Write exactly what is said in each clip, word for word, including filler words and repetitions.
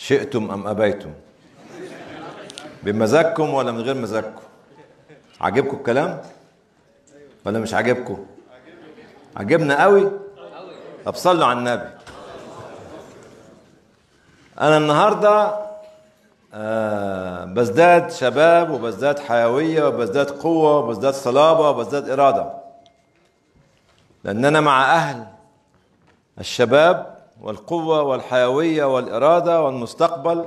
شئتم أم أبيتم، بمزاجكم ولا من غير مزاجكم؟ عجبكم الكلام ولا مش عجبكم؟ عجبنا قوي. طب صلوا على النبي. أنا النهاردة آه بزداد شباب وبزداد حيوية وبزداد قوة وبزداد صلابة وبزداد إرادة، لأن أنا مع أهل الشباب والقوة والحيوية والإرادة والمستقبل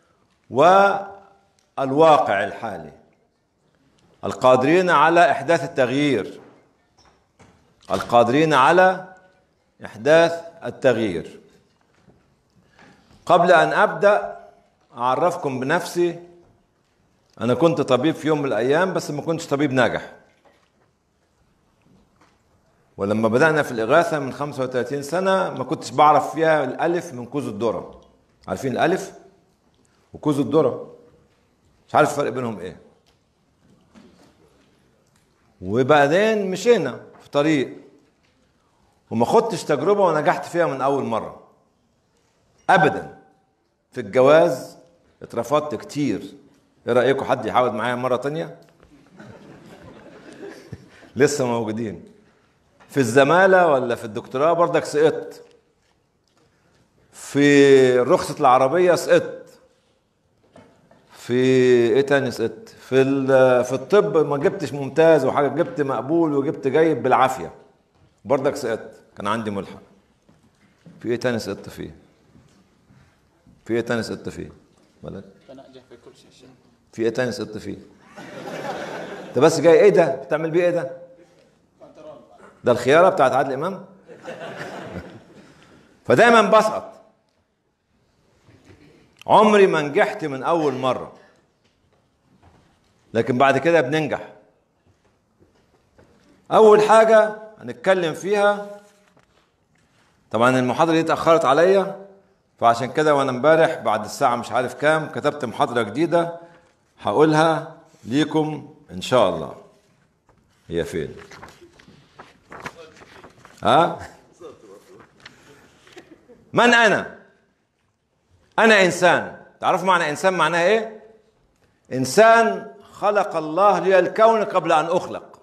والواقع الحالي، القادرين على إحداث التغيير، القادرين على إحداث التغيير. قبل أن أبدأ أعرفكم بنفسي. أنا كنت طبيب في يوم من الأيام، بس ما كنتش طبيب ناجح. ولما بدأنا في الإغاثة من خمسة وثلاثين سنة ما كنتش بعرف فيها الألف من كوز الذرة. عارفين الألف وكوز الذرة؟ مش عارف الفرق بينهم إيه. وبعدين مشينا في طريق وما خدتش تجربة ونجحت فيها من أول مرة أبدا. في الجواز اترفضت كتير. ايه رأيكم حد يحاول معايا مرة تانية؟ لسه موجودين. في الزمالة ولا في الدكتوراه برضك سقطت. في رخصة العربية سقطت. في ايه تاني سقطت؟ في في الطب ما جبتش ممتاز وحاجة، جبت مقبول وجبت جيد بالعافية برضك سقطت، كان عندي ملحق. في ايه تاني سقطت فيه؟ في ايه تاني سقطت فيه؟ ولد تنجح في كل شيء. في ايه تاني سقطت فيه؟ انت بس جاي ايه ده؟ بتعمل بيه ايه ده؟ ده الخيارة بتاعت عادل امام. فدايما بسقط. عمري ما نجحت من اول مرة، لكن بعد كده بننجح. اول حاجة هنتكلم فيها، طبعا المحاضرة دي اتأخرت عليا، فعشان كده وانا امبارح بعد الساعة مش عارف كام كتبت محاضرة جديدة هقولها ليكم ان شاء الله. هي فين؟ ها؟ من انا؟ انا انسان. تعرفوا معنى انسان معناها ايه؟ انسان خلق الله لي الكون قبل ان اخلق،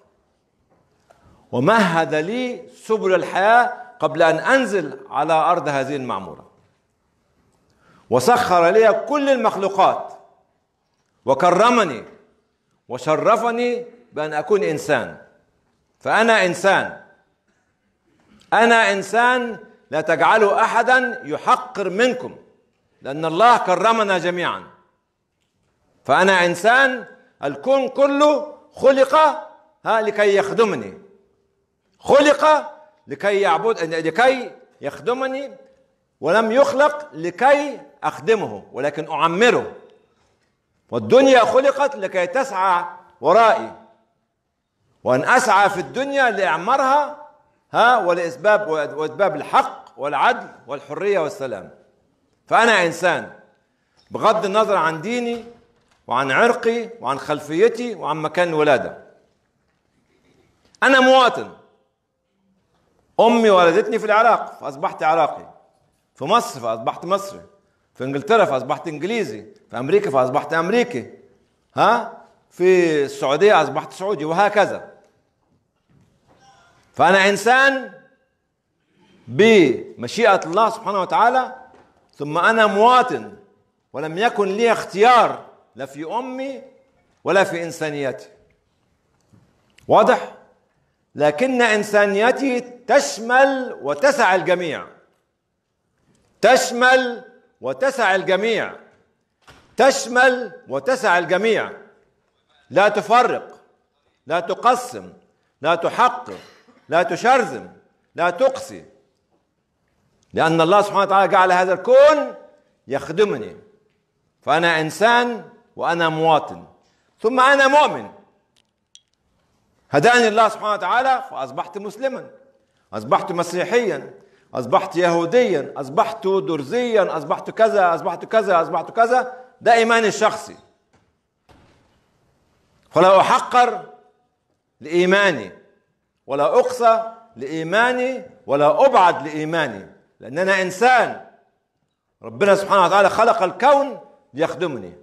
ومهد لي سبل الحياة قبل ان انزل على ارض هذه المعمورة، وسخر لي كل المخلوقات، وكرمني وشرفني بأن أكون إنسان. فأنا إنسان. أنا إنسان لا تجعلوا أحدا يحقر منكم، لأن الله كرمنا جميعا. فأنا إنسان. الكون كله خلق ها لكي يخدمني، خلق لكي يعبد، لكي يخدمني، ولم يخلق لكي أخدمه ولكن أعمره. والدنيا خلقت لكي تسعى ورائي، وأن أسعى في الدنيا لإعمارها ها ولإسباب وإسباب الحق والعدل والحرية والسلام. فأنا إنسان بغض النظر عن ديني وعن عرقي وعن خلفيتي وعن مكان الولادة. أنا مواطن. أمي ولدتني في العراق فأصبحت عراقي، في مصر فأصبحت مصري، في إنجلترا فأصبحت إنجليزي، في أمريكا فأصبحت أمريكي، ها في السعودية أصبحت سعودي، وهكذا. فأنا إنسان بمشيئة الله سبحانه وتعالى، ثم أنا مواطن، ولم يكن لي اختيار لا في أمي ولا في إنسانيتي. واضح؟ لكن إنسانيتي تشمل وتسع الجميع، تشمل وتسع الجميع، تشمل وتسع الجميع. لا تفرق، لا تقسم، لا تحقر، لا تشرذم، لا تقسي، لأن الله سبحانه وتعالى جعل هذا الكون يخدمني. فأنا إنسان وأنا مواطن، ثم أنا مؤمن. هداني الله سبحانه وتعالى فأصبحت مسلما، أصبحت مسيحيا، أصبحت يهوديا، أصبحت درزيا، أصبحت كذا، أصبحت كذا، أصبحت كذا. ده إيماني الشخصي. فلا أحقر لإيماني، ولا أقصى لإيماني، ولا أبعد لإيماني، لأن أنا إنسان، ربنا سبحانه وتعالى خلق الكون ليخدمني،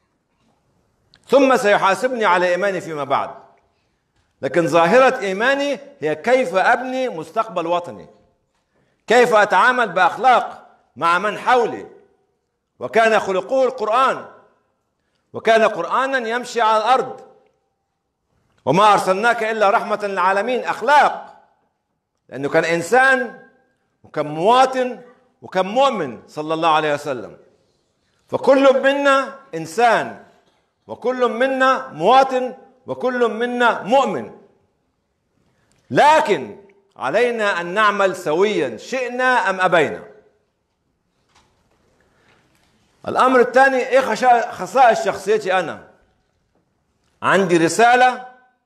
ثم سيحاسبني على إيماني فيما بعد. لكن ظاهرة إيماني هي كيف أبني مستقبل وطني، كيف أتعامل بأخلاق مع من حولي. وكان خلقه القرآن، وكان قرآنا يمشي على الأرض، وما أرسلناك إلا رحمة للعالمين. أخلاق، لأنه كان إنسان وكان مواطن وكان مؤمن صلى الله عليه وسلم. فكل منا إنسان، وكل منا مواطن، وكل منا مؤمن، لكن علينا أن نعمل سويا شئنا أم أبينا. الأمر الثاني، إيه خصائص شخصيتي أنا؟ عندي رسالة،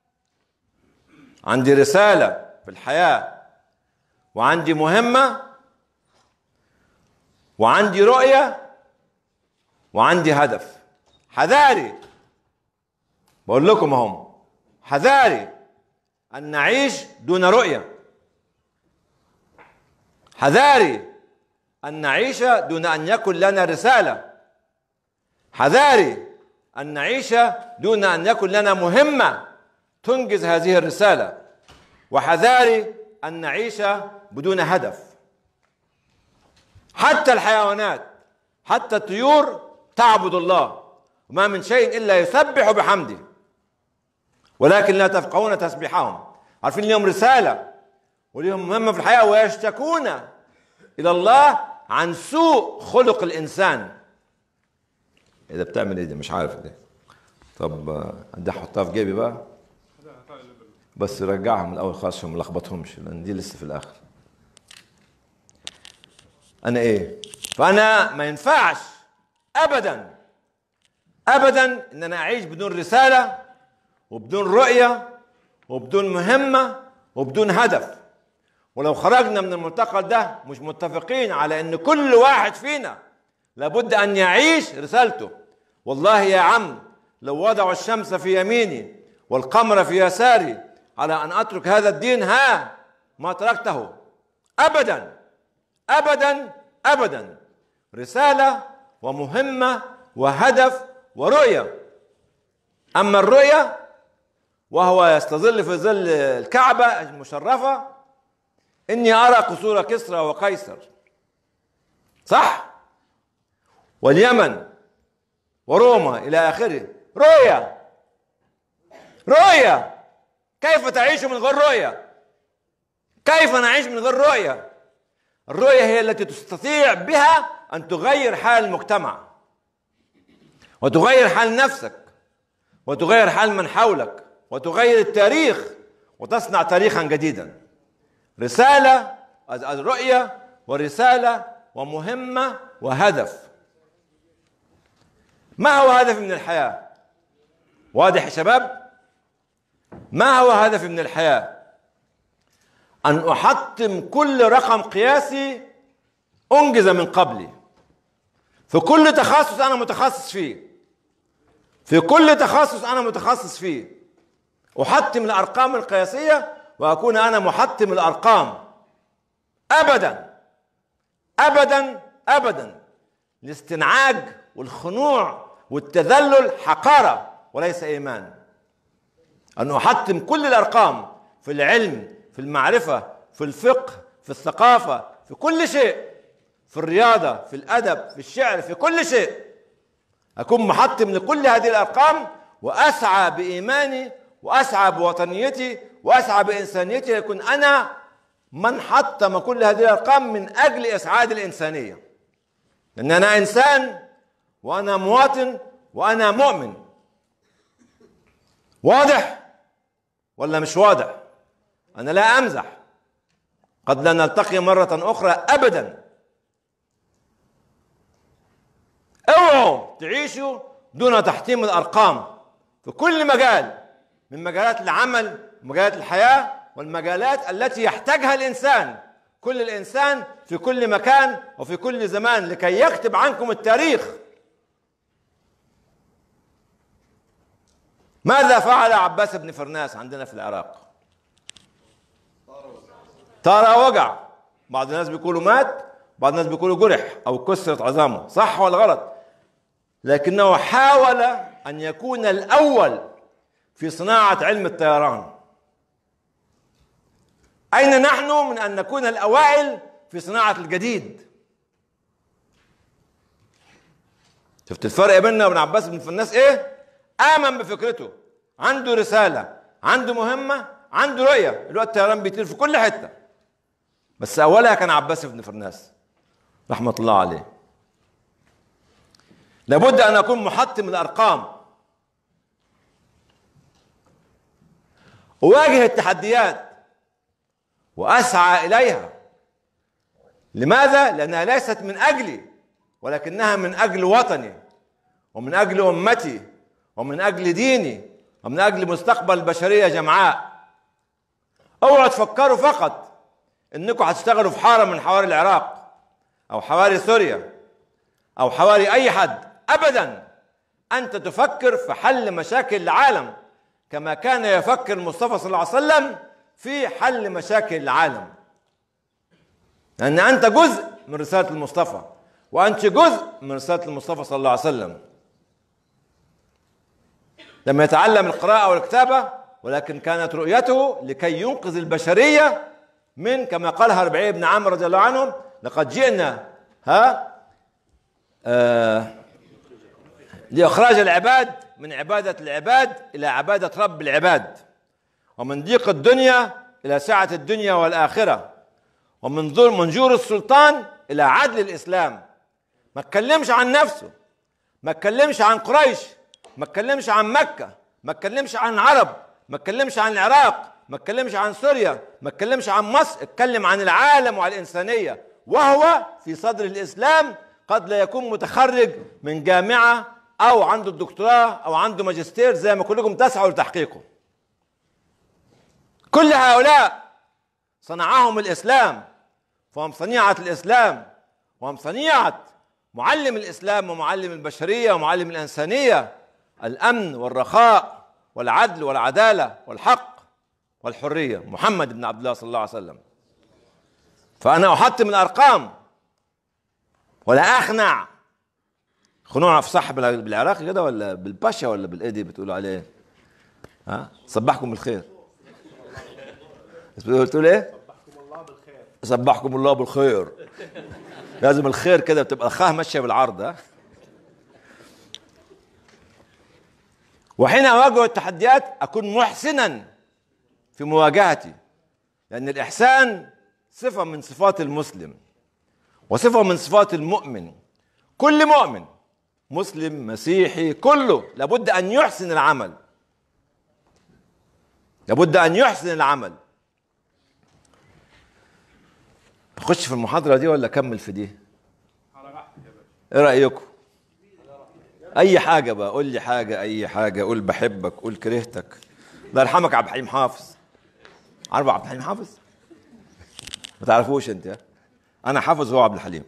عندي رسالة في الحياة، وعندي مهمة، وعندي رؤية، وعندي هدف. حذاري، بقول لكم هم، حذاري أن نعيش دون رؤية، حذاري أن نعيش دون أن يكن لنا رسالة، حذاري أن نعيش دون أن يكن لنا مهمة تنجز هذه الرسالة، وحذاري أن نعيش بدون هدف. حتى الحيوانات، حتى الطيور تعبد الله، وما من شيء إلا يسبح بحمده ولكن لا تفقهون تسبيحهم. عارفين لهم رسالة ولهم مهمة في الحياة، ويشتكون إلى الله عن سوء خلق الإنسان. إذا بتعمل إيه دي؟ مش عارف ده. طب أدي أحطها في جيبي بقى، بس رجعها من الأول خالص عشان ما لخبطهمش، لأن دي لسه في الآخر. أنا إيه؟ فأنا ما ينفعش أبدا أبدا إن أنا أعيش بدون رسالة وبدون رؤية وبدون مهمة وبدون هدف. ولو خرجنا من المعتقد ده مش متفقين على ان كل واحد فينا لابد ان يعيش رسالته. والله يا عم لو وضعوا الشمس في يميني والقمر في يساري على ان اترك هذا الدين، ها ما تركته ابدا ابدا ابدا. رسالة ومهمة وهدف ورؤية. اما الرؤية وهو يستظل في ظل الكعبة المشرفة، إني أرى قصور كسرى وقيصر، صح؟ واليمن وروما إلى آخره. رؤية، رؤية. كيف تعيش من غير رؤية؟ كيف نعيش من غير رؤية؟ الرؤية هي التي تستطيع بها أن تغير حال المجتمع، وتغير حال نفسك، وتغير حال من حولك، وتغير التاريخ، وتصنع تاريخا جديدا. رسالة، الرؤية ورسالة ومهمة وهدف. ما هو هدفي من الحياة؟ واضح يا شباب؟ ما هو هدفي من الحياة؟ أن أحطم كل رقم قياسي أنجز من قبلي، في كل تخصص أنا متخصص فيه، في كل تخصص أنا متخصص فيه أحطم الأرقام القياسية، وأكون أنا محطم الأرقام. أبدا أبدا أبدا. الاستنعاج والخنوع والتذلل حقارة وليس إيمان. أن أحطم كل الأرقام في العلم، في المعرفة، في الفقه، في الثقافة، في كل شيء، في الرياضة، في الأدب، في الشعر، في كل شيء أكون محطم لكل هذه الأرقام، وأسعى بإيماني، وأسعى بوطنيتي، وأسعى بإنسانيتي، يكون أنا من حطم كل هذه الأرقام من أجل إسعاد الإنسانية. لأن أنا إنسان، وأنا مواطن، وأنا مؤمن. واضح ولا مش واضح؟ أنا لا أمزح. قد لا نلتقي مرة أخرى أبدا. اوعوا تعيشوا دون تحطيم الأرقام في كل مجال من مجالات العمل، مجالات الحياة، والمجالات التي يحتاجها الإنسان. كل الإنسان في كل مكان وفي كل زمان لكي يكتب عنكم التاريخ. ماذا فعل عباس بن فرناس عندنا في العراق؟ طار وجع. بعض الناس بيقولوا مات، بعض الناس بيقولوا جرح أو كسرت عظامه، صح ولا غلط؟ لكنه حاول أن يكون الأول في صناعة علم الطيران. أين نحن من أن نكون الأوائل في صناعة الجديد؟ شفت الفرق بيننا وبين عباس بن فرناس إيه؟ آمن بفكرته، عنده رسالة، عنده مهمة، عنده رؤية. الوقت الطيران بيطير في كل حتة، بس أولها كان عباس بن فرناس رحمة الله عليه. لابد أن أكون محطم الأرقام، أواجه التحديات وأسعى إليها. لماذا؟ لأنها ليست من أجلي، ولكنها من أجل وطني ومن أجل أمتي ومن أجل ديني ومن أجل مستقبل البشرية جمعاء. اوعوا تفكروا فقط انكم هتشتغلوا في حارة من حواري العراق او حواري سوريا او حواري اي حد، ابدا. انت تفكر في حل مشاكل العالم كما كان يفكر المصطفى صلى الله عليه وسلم في حل مشاكل العالم، لان انت جزء من رسالة المصطفى، وانت جزء من رسالة المصطفى صلى الله عليه وسلم. لم يتعلم القراءة والكتابة، ولكن كانت رؤيته لكي ينقذ البشرية من، كما قالها ربيعي بن عمرو رضي الله عنهم: لقد جئنا ها آه لإخراج العباد من عبادة العباد إلى عبادة رب العباد، ومن ضيق الدنيا إلى سعة الدنيا والآخرة، ومن منجور السلطان إلى عدل الإسلام. ما اتكلمش عن نفسه، ما اتكلمش عن قريش، ما اتكلمش عن مكة، ما اتكلمش عن العرب، ما اتكلمش عن العراق، ما اتكلمش عن سوريا، ما اتكلمش عن مصر، اتكلم عن العالم وعن الإنسانية. وهو في صدر الإسلام قد لا يكون متخرج من جامعة أو عنده الدكتوراه أو عنده ماجستير زي ما كلكم تسعوا لتحقيقه. كل هؤلاء صنعهم الإسلام، فهم صنيعة الإسلام، وهم صنيعة معلم الإسلام ومعلم البشرية ومعلم الإنسانية: الأمن والرخاء والعدل والعدالة والحق والحرية، محمد بن عبد الله صلى الله عليه وسلم. فأنا أحطم الأرقام ولا أخنع. خنوع في صح بالعراقي كده ولا بالباشا ولا بالإيدي بتقولوا عليه؟ ها؟ صبحكم بالخير. بتقول إيه؟ صبحكم الله بالخير. صبحكم الله بالخير. لازم الخير كده بتبقى الخاه ماشية بالعرض. ها؟ وحين أواجه التحديات أكون محسنا في مواجهتي، لأن الإحسان صفة من صفات المسلم وصفة من صفات المؤمن. كل مؤمن مسلم مسيحي كله لابد أن يحسن العمل، لابد أن يحسن العمل. أخش في المحاضرة دي ولا أكمل في دي؟ إيه رأيكم؟ أي حاجة بقى، قول لي حاجة، أي حاجة، قول بحبك، قول كرهتك. الله يرحمك عبد الحليم حافظ. عارف عبد الحليم حافظ؟ ما تعرفوش أنت؟ أنا حافظ هو عبد الحليم.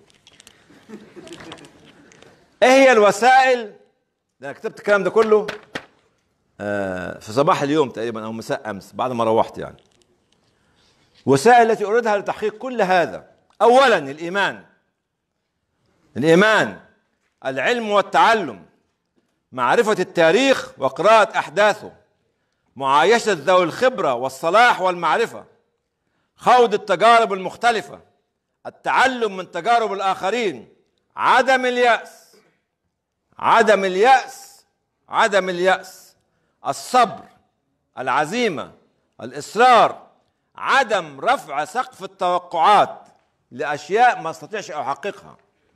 إيه هي الوسائل؟ أنا كتبت الكلام ده كله آه في صباح اليوم تقريبا أو مساء أمس بعد ما روحت يعني. وسائل التي أريدها لتحقيق كل هذا: أولا الإيمان، الإيمان، العلم والتعلم، معرفة التاريخ وقراءة أحداثه، معايشة ذوي الخبرة والصلاح والمعرفة، خوض التجارب المختلفة، التعلم من تجارب الآخرين، عدم اليأس، عدم اليأس، عدم اليأس، الصبر، العزيمة، الإصرار، عدم رفع سقف التوقعات لأشياء ما استطيعش أحققها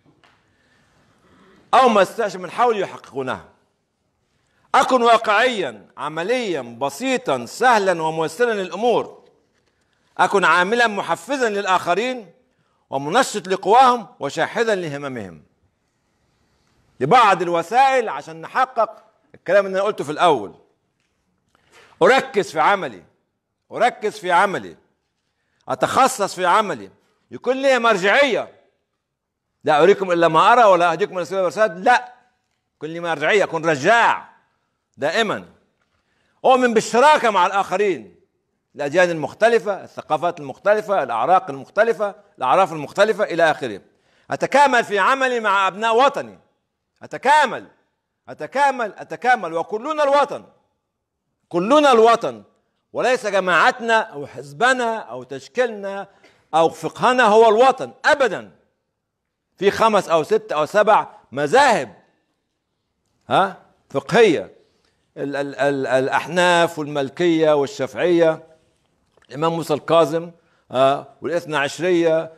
أو ما استطيعش من حولي يحققونها. أكن واقعيا، عمليا، بسيطا، سهلا وميسرا للأمور. أكن عاملا محفزا للآخرين ومنشط لقواهم وشاحذا لهممهم. لبعض الوسائل عشان نحقق الكلام اللي أنا قلته في الأول: أركز في عملي، أركز في عملي، أتخصص في عملي، يكون لي مرجعية. لا أريكم إلا ما أرى ولا أهديكم إلى سبيل الرشاد، لا، يكون لي مرجعية، أكون رجاع دائما. أؤمن بالشراكة مع الآخرين، الأديان المختلفة، الثقافات المختلفة، الأعراق المختلفة، الأعراف المختلفة إلى آخره. أتكامل في عملي مع أبناء وطني، أتكامل أتكامل أتكامل وكلنا الوطن، كلنا الوطن، وليس جماعتنا أو حزبنا أو تشكيلنا أو فقهنا هو الوطن أبدا. في خمس أو ست أو سبع مذاهب ها فقهية، ال ال ال الأحناف والمالكية والشافعية، الإمام موسى الكاظم آه والاثنى عشرية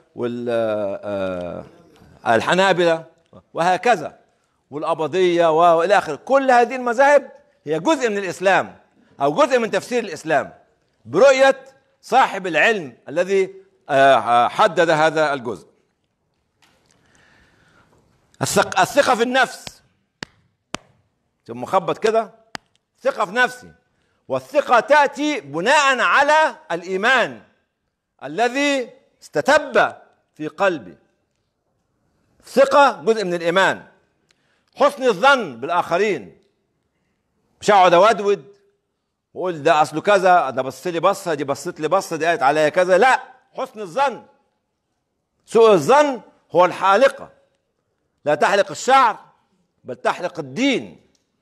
والحنابلة وهكذا والأباضية وإلى آخره. كل هذه المذاهب هي جزء من الإسلام أو جزء من تفسير الإسلام برؤية صاحب العلم الذي آه حدد هذا الجزء. الثقة في النفس، ثم مخبط كده، ثقة في نفسي، والثقة تأتي بناء على الإيمان الذي استتب في قلبي. الثقة جزء من الإيمان. حسن الظن بالآخرين، مش هقعد أودود وأقول ده أصله كذا، ده بص لي بصة، دي بصت لي بصة، دي قالت عليا كذا، لا، حسن الظن. سوء الظن هو الحالقة، لا تحلق الشعر بل تحلق الدين.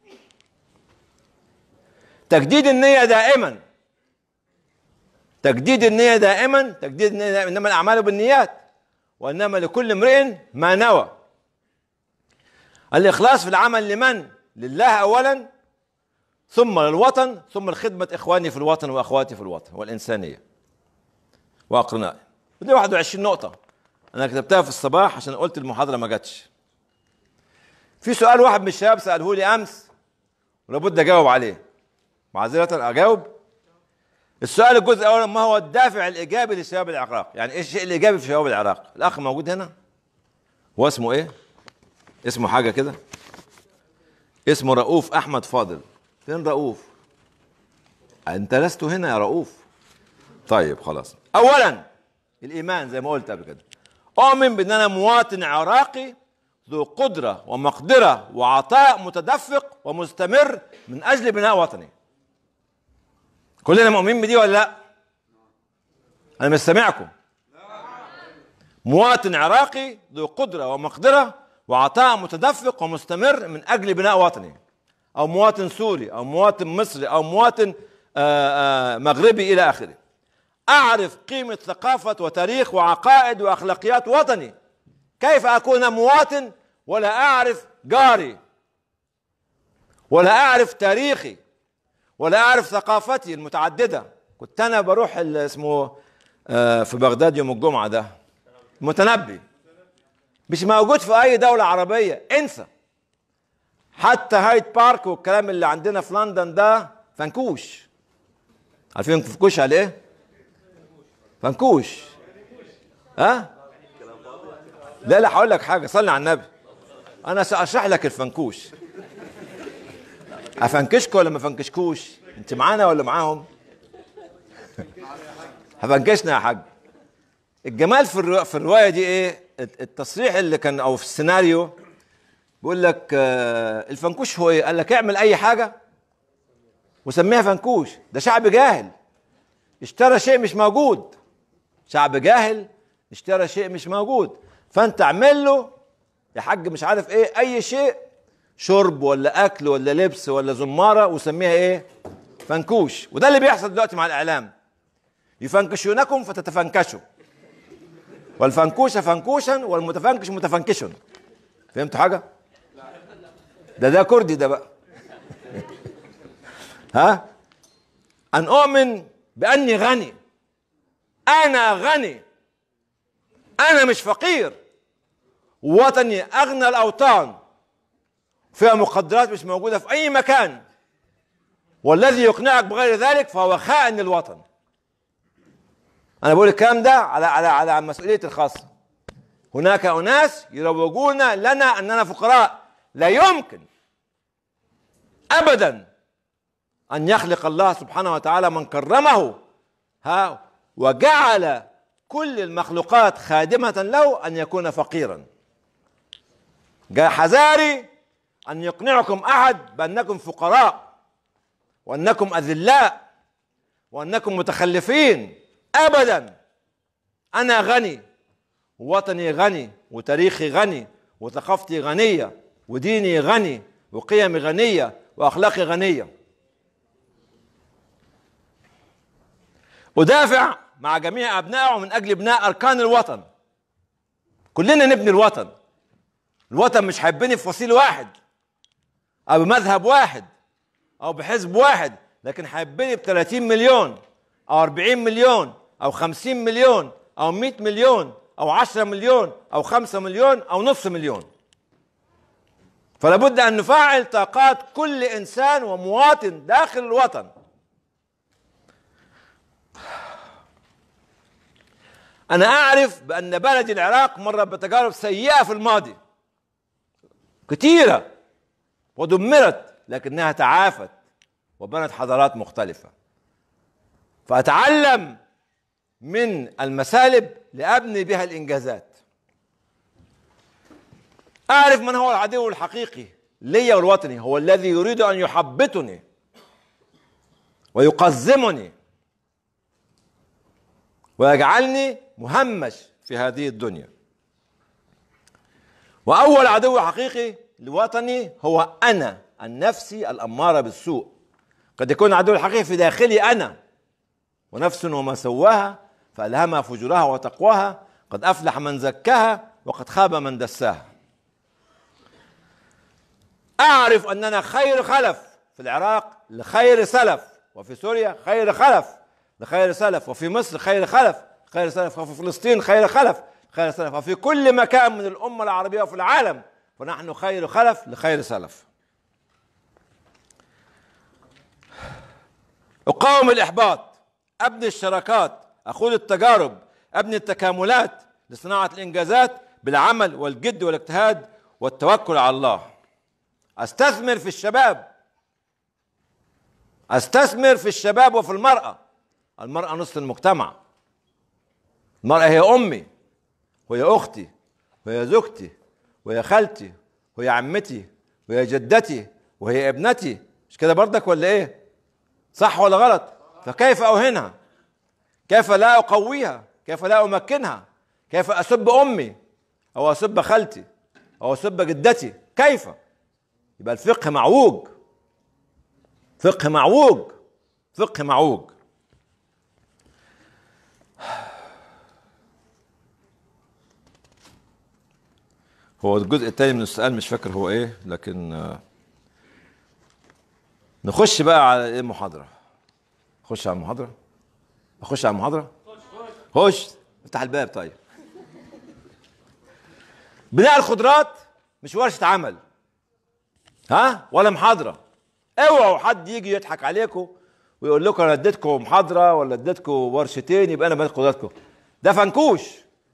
تجديد النية دائما، تجديد النية دائما، تجديد النية دائما. إنما الأعمال بالنيات وإنما لكل امرئ ما نوى. الإخلاص في العمل لمن؟ لله أولا، ثم للوطن، ثم لخدمة إخواني في الوطن وأخواتي في الوطن والإنسانية وأقرنائي. دي واحد وعشرين نقطة أنا كتبتها في الصباح عشان قلت المحاضرة ما جاتش. في سؤال واحد من الشباب سأله لي أمس ولابد أجاوب عليه، معذرة أجاوب. السؤال الجزء الأول: ما هو الدافع الإيجابي لشباب العراق؟ يعني إيه الشيء الإيجابي في شباب العراق؟ الأخ موجود هنا، هو اسمه إيه؟ اسمه حاجة كده، اسمه رؤوف أحمد فاضل. فين رؤوف؟ أنت لست هنا يا رؤوف. طيب خلاص. أولا الإيمان زي ما قلت قبل كده، أؤمن بأن أنا مواطن عراقي ذو قدرة ومقدرة وعطاء متدفق ومستمر من أجل بناء وطني. كلنا مؤمنين بدي ولا لا؟ أنا مش سامعكم. مواطن عراقي ذو قدرة ومقدرة وعطاء متدفق ومستمر من أجل بناء وطني، أو مواطن سوري أو مواطن مصري أو مواطن آآ آآ مغربي إلى آخره. أعرف قيمة ثقافة وتاريخ وعقائد وأخلاقيات وطني. كيف أكون مواطن ولا أعرف جاري ولا أعرف تاريخي ولا أعرف ثقافتي المتعددة؟ كنت أنا بروح اسمه في بغداد يوم الجمعة ده، متنبي، مش موجود في أي دولة عربية، انسى. حتى هايد بارك والكلام اللي عندنا في لندن ده فنكوش. عارفين فنكوش على إيه؟ فنكوش. ها؟ لا لا، هقول لك حاجة، صلي على النبي. أنا سأشرح لك الفنكوش. أفنكشكوا ولا ما فنكشكوش؟ أنت معانا ولا معاهم؟ هفنكشنا يا حاج. الجمال في الرو... في الرواية دي إيه؟ التصريح اللي كان أو في السيناريو بيقول لك آه الفنكوش هو إيه؟ قال لك اعمل أي حاجة وسميها فنكوش. ده شعب جاهل اشترى شيء مش موجود. شعب جاهل اشترى شيء مش موجود، فأنت اعمل له يا حاج مش عارف إيه، أي شيء، شرب ولا أكل ولا لبس ولا زمارة، وسميها إيه؟ فنكوش. وده اللي بيحصل دلوقتي مع الإعلام، يفنكشونكم فتتفنكشوا، والفنكوش فنكوشا والمتفنكش متفنكش. فهمتوا حاجة؟ ده ده كردي ده بقى. ها؟ أن أؤمن بأني غني، أنا غني، أنا مش فقير، وطني أغنى الأوطان، فيها مقدرات مش موجودة في أي مكان، والذي يقنعك بغير ذلك فهو خائن للوطن. أنا بقول الكلام ده على على على مسؤوليتي الخاصة. هناك أناس يروجون لنا أننا فقراء. لا يمكن أبدا أن يخلق الله سبحانه وتعالى من كرمه ها وجعل كل المخلوقات خادمة له أن يكون فقيرا. جاء حذاري أن يقنعكم أحد بأنكم فقراء وأنكم أذلاء وأنكم متخلفين. أبدا، أنا غني، وطني غني، وتاريخي غني وثقافتي غنية وديني غني وقيمي غنية وأخلاقي غنية. أدافع مع جميع أبنائه من أجل بناء أركان الوطن. كلنا نبني الوطن. الوطن مش هيبني في فصيل واحد أو بمذهب واحد أو بحزب واحد، لكن هيبني ب ثلاثين مليون أو أربعين مليون أو خمسين مليون أو مئة مليون أو عشرة مليون أو خمسة مليون أو نصف مليون. فلا بد أن نفعل طاقات كل إنسان ومواطن داخل الوطن. أنا أعرف بأن بلدي العراق مرت بتجارب سيئة في الماضي كثيرة ودمرت، لكنها تعافت وبنت حضارات مختلفة. فأتعلم من المسالب لأبني بها الإنجازات. أعرف من هو العدو الحقيقي لي والوطني، هو الذي يريد أن يحبطني ويقزمني ويجعلني مهمش في هذه الدنيا. وأول عدو حقيقي لوطني هو أنا النفسي الأمارة بالسوء. قد يكون العدو الحقيقي في داخلي أنا، ونفس وما سواها فألهمها فجورها وتقواها، قد أفلح من زكاها وقد خاب من دساها. أعرف أننا خير خلف في العراق لخير سلف، وفي سوريا خير خلف لخير سلف، وفي مصر خير خلف خير سلف، وفي فلسطين خير خلف خير سلف، وفي كل مكان من الأمة العربية وفي العالم فنحن خير خلف لخير سلف. أقاوم الإحباط، أبني الشراكات، أخوض التجارب، أبني التكاملات لصناعة الإنجازات بالعمل والجد والاجتهاد والتوكل على الله. أستثمر في الشباب، أستثمر في الشباب وفي المرأة. المرأة نصف المجتمع. المرأة هي أمي وهي أختي وهي زوجتي وهي خالتي وهي عمتي وهي جدتي وهي ابنتي. مش كده بردك ولا إيه؟ صح ولا غلط؟ فكيف أوهنها؟ كيف لا أقويها؟ كيف لا أمكنها؟ كيف أسب أمي أو أسب خالتي أو أسب جدتي؟ كيف؟ يبقى الفقه معوج، فقه معوج، فقه معوج. هو الجزء الثاني من السؤال مش فاكر هو ايه، لكن نخش بقى على ايه المحاضرة. خش على المحاضرة، اخش على المحاضرة، خش افتح الباب. طيب، بناء الخضروات مش ورشة عمل، ها، ولا محاضرة. اوعوا حد يجي يضحك عليكم ويقول لكم انا اديتكم محاضرة ولا اديتكم ورشتين يبقى انا بنيت خضرواتكم. ده فنكوش.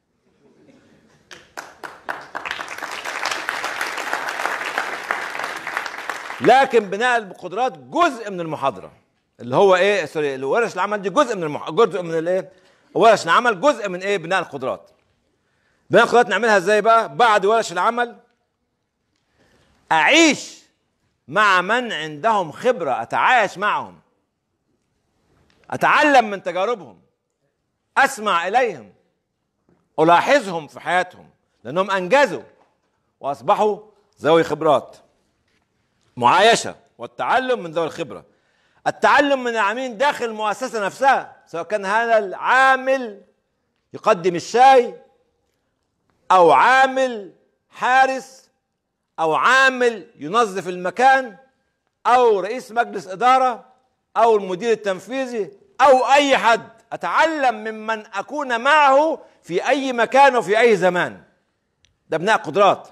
لكن بناء القدرات جزء من المحاضره، اللي هو ايه، سوري، ورش العمل دي جزء من المح... جزء من الايه، ورش العمل جزء من ايه، بناء القدرات. بناء القدرات نعملها ازاي بقى؟ بعد ورش العمل اعيش مع من عندهم خبره، اتعايش معهم، اتعلم من تجاربهم، اسمع اليهم، الاحظهم في حياتهم لانهم انجزوا واصبحوا ذوي خبرات. معايشة والتعلم من ذوي الخبرة. التعلم من العاملين داخل المؤسسة نفسها، سواء كان هذا العامل يقدم الشاي أو عامل حارس أو عامل ينظف المكان أو رئيس مجلس إدارة أو المدير التنفيذي أو أي حد. أتعلم ممن أكون معه في أي مكان وفي أي زمان. ده بناء قدرات.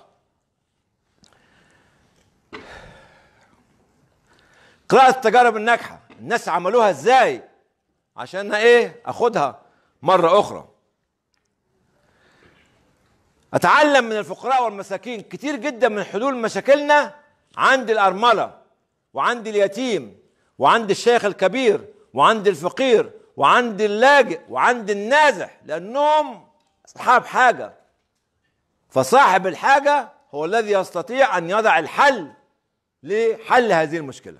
قراءة التجارب الناجحة، الناس عملوها ازاي عشان ايه اخدها مرة اخرى. اتعلم من الفقراء والمساكين. كتير جدا من حلول مشاكلنا عند الارملة وعند اليتيم وعند الشيخ الكبير وعند الفقير وعند اللاجئ وعند النازح، لانهم اصحاب حاجة. فصاحب الحاجة هو الذي يستطيع ان يضع الحل لحل هذه المشكلة.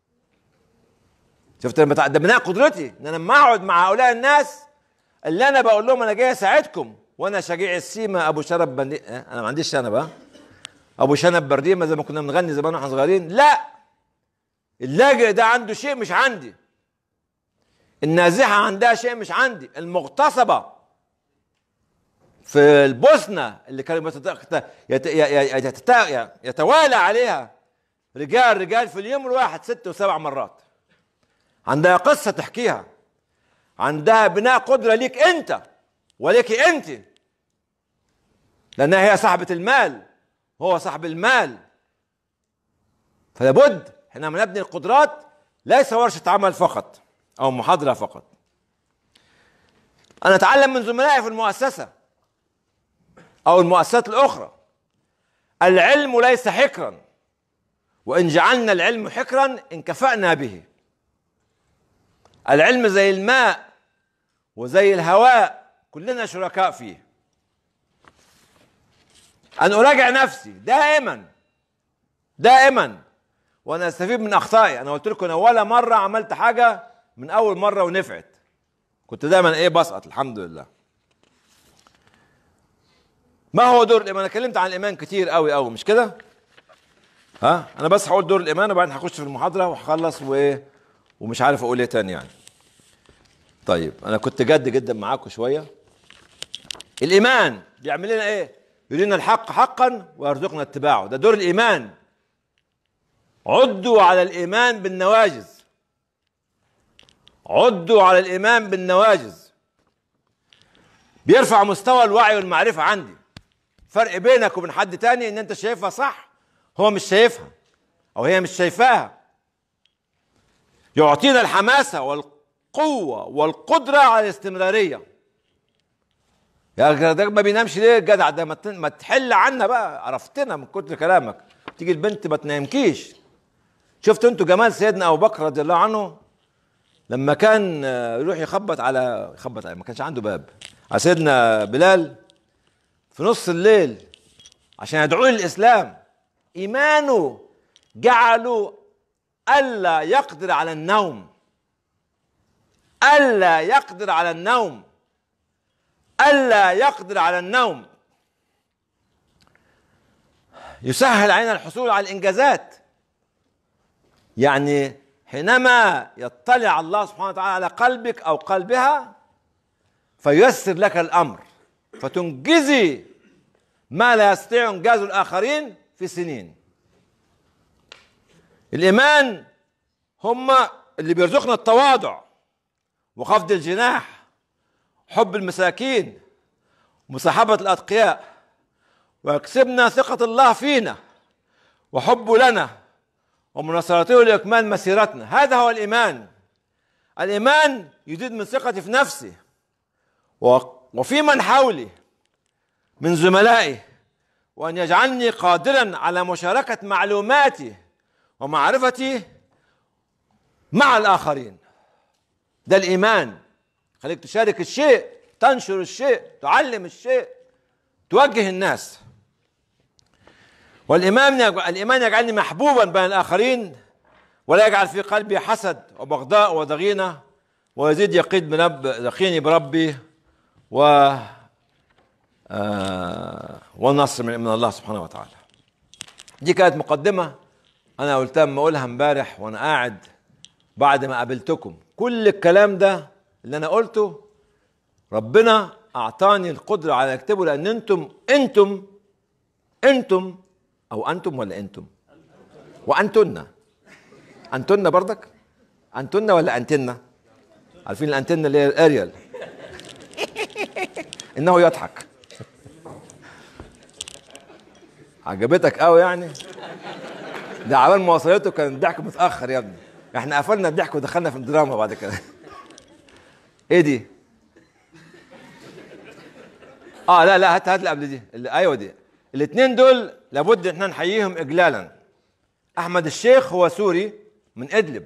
شفت ده بناء قدرتي، ان انا لما اقعد مع هؤلاء الناس اللي انا بقول لهم انا جاي اساعدكم وانا شجيع السيما ابو شنب بني... انا ما عنديش شنب، ها ابو شنب برديمه زي ما كنا بنغني زمان واحنا صغيرين. لا، اللاجئ ده عنده شيء مش عندي، النازحه عندها شيء مش عندي، المغتصبه في البوسنه اللي كانوا يت... يت... يت... يتوالى عليها رجال رجال في اليوم الواحد ست وسبع مرات، عندها قصه تحكيها، عندها بناء قدره ليك انت وليك انت، لانها هي صاحبه المال، هو صاحب المال. فلا بد احنا نبني القدرات، ليس ورشه عمل فقط او محاضره فقط. انا اتعلم من زملائي في المؤسسه او المؤسسات الاخرى، العلم ليس حكرا، وان جعلنا العلم حكرا انكفأنا به. العلم زي الماء وزي الهواء، كلنا شركاء فيه. أن أراجع نفسي دائما دائما وأنا أستفيد من أخطائي. أنا قلت لكم أنا ولا مرة عملت حاجة من أول مرة ونفعت، كنت دائما إيه بسقط، الحمد لله. ما هو دور الإيمان؟ أنا اتكلمت عن الإيمان كتير قوي قوي، مش كده؟ ها أنا بس هقول دور الإيمان وبعدين هخش في المحاضرة وهخلص وإيه ومش عارف أقول إيه تاني يعني. طيب أنا كنت جد جدا معاكم شوية. الإيمان بيعمل لنا إيه؟ يرينا الحق حقا ويرزقنا اتباعه، ده دور الإيمان. عدوا على الإيمان بالنواجذ، عدوا على الإيمان بالنواجذ. بيرفع مستوى الوعي والمعرفة عندي. فرق بينك وبين حد تاني إن أنت شايفها صح، هو مش شايفها أو هي مش شايفاها. يعطينا الحماسة والقوة والقدرة على الاستمرارية. يا جدع ما بينامش ليه الجدع ده؟ ما تحل عنا بقى، عرفتنا من كتر كلامك. تيجي البنت ما تنامكيش. شفتوا انتوا جمال سيدنا ابو بكر رضي الله عنه لما كان يروح يخبط على يخبط على ما كانش عنده باب على سيدنا بلال في نص الليل عشان يدعوه للاسلام. ايمانه جعله الا يقدر على النوم، الا يقدر على النوم، ألا يقدر على النوم. يسهل علينا الحصول على الإنجازات. يعني حينما يطلع الله سبحانه وتعالى على قلبك أو قلبها فييسر لك الأمر فتنجزي ما لا يستطيع إنجازه الآخرين في سنين. الإيمان هم اللي بيرزقنا التواضع وخفض الجناح، حب المساكين، مصاحبة الأتقياء، ويكسبنا ثقة الله فينا وحبه لنا ومناصرته لإكمال مسيرتنا. هذا هو الإيمان. الإيمان يزيد من ثقتي في نفسي وفي من حولي من زملائي، وأن يجعلني قادرا على مشاركة معلوماتي ومعرفتي مع الآخرين. ده الإيمان. خليك تشارك الشيء، تنشر الشيء، تعلم الشيء، توجه الناس. والإيمان الإيمان يجعلني محبوبا بين الآخرين ولا يجعل في قلبي حسد وبغضاء وضغينة، ويزيد يقين برب يقيني بربي و آه والنصر من الله سبحانه وتعالى. دي كانت مقدمة أنا قلتها لما أقولها امبارح وأنا قاعد بعد ما قابلتكم. كل الكلام ده اللي أنا قلته ربنا أعطاني القدرة على أكتبه، لأن أنتم أنتم أنتم أو أنتم ولا أنتم وأنتن أنتن بردك أنتن ولا أنتن؟ عارفين الأنتن اللي هي الأريال إنه يضحك. عجبتك قوي يعني؟ ده عبال ما وصلته كان الضحك متأخر يا ابني. احنا قفلنا الضحك ودخلنا في الدراما بعد كده. ايه دي؟ اه لا لا هات هات اللي قبل دي اللي ايوه دي. الاثنين دول لابد ان احنا نحييهم اجلالا. احمد الشيخ هو سوري من ادلب،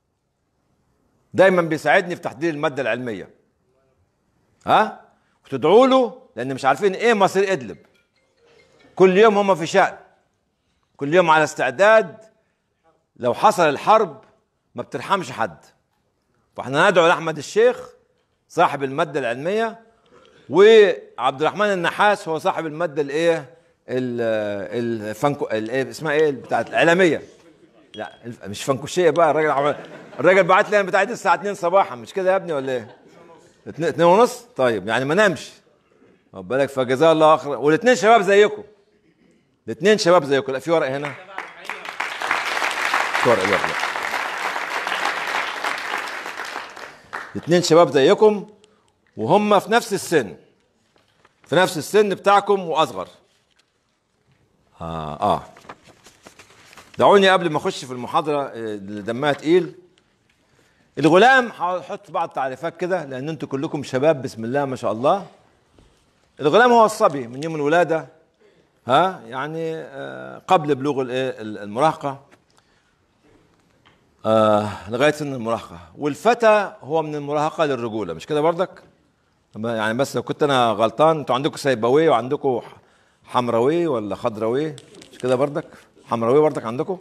دايما بيساعدني في تحضير الماده العلميه. ها؟ وتدعوا له لان مش عارفين ايه مصير ادلب. كل يوم هم في شأن، كل يوم على استعداد. لو حصل الحرب ما بترحمش حد. فاحنا ندعو لاحمد الشيخ صاحب الماده العلميه وعبد الرحمن النحاس هو صاحب الماده الايه الفنكو الايه اسمها ايه بتاعت الاعلاميه. لا مش فنكوشيه بقى. الراجل عمل الراجل بعت لي انا بتاعتي الساعه اتنين صباحا، مش كده يا ابني ولا ايه؟ اتنين ونص. طيب يعني ما نامش، خد بالك. فجزاه الله خير. والاثنين شباب زيكم، الاثنين شباب زيكم. لا في ورق هنا، في ورق. الورق الاثنين شباب زيكم وهم في نفس السن، في نفس السن بتاعكم واصغر. اه اه دعوني قبل ما اخش في المحاضره اللي دمها تقيل، الغلام هحط بعض التعريفات كده لان انتوا كلكم شباب بسم الله ما شاء الله. الغلام هو الصبي من يوم الولاده، ها يعني آه قبل بلوغ المراهقه آه لغايه سن المراهقه. والفتى هو من المراهقه للرجوله، مش كده بردك؟ يعني بس لو كنت انا غلطان، انتوا عندكم سيبويه وعندكم حمراوي ولا خضراوي، مش كده بردك؟ حمراوي بردك عندكم؟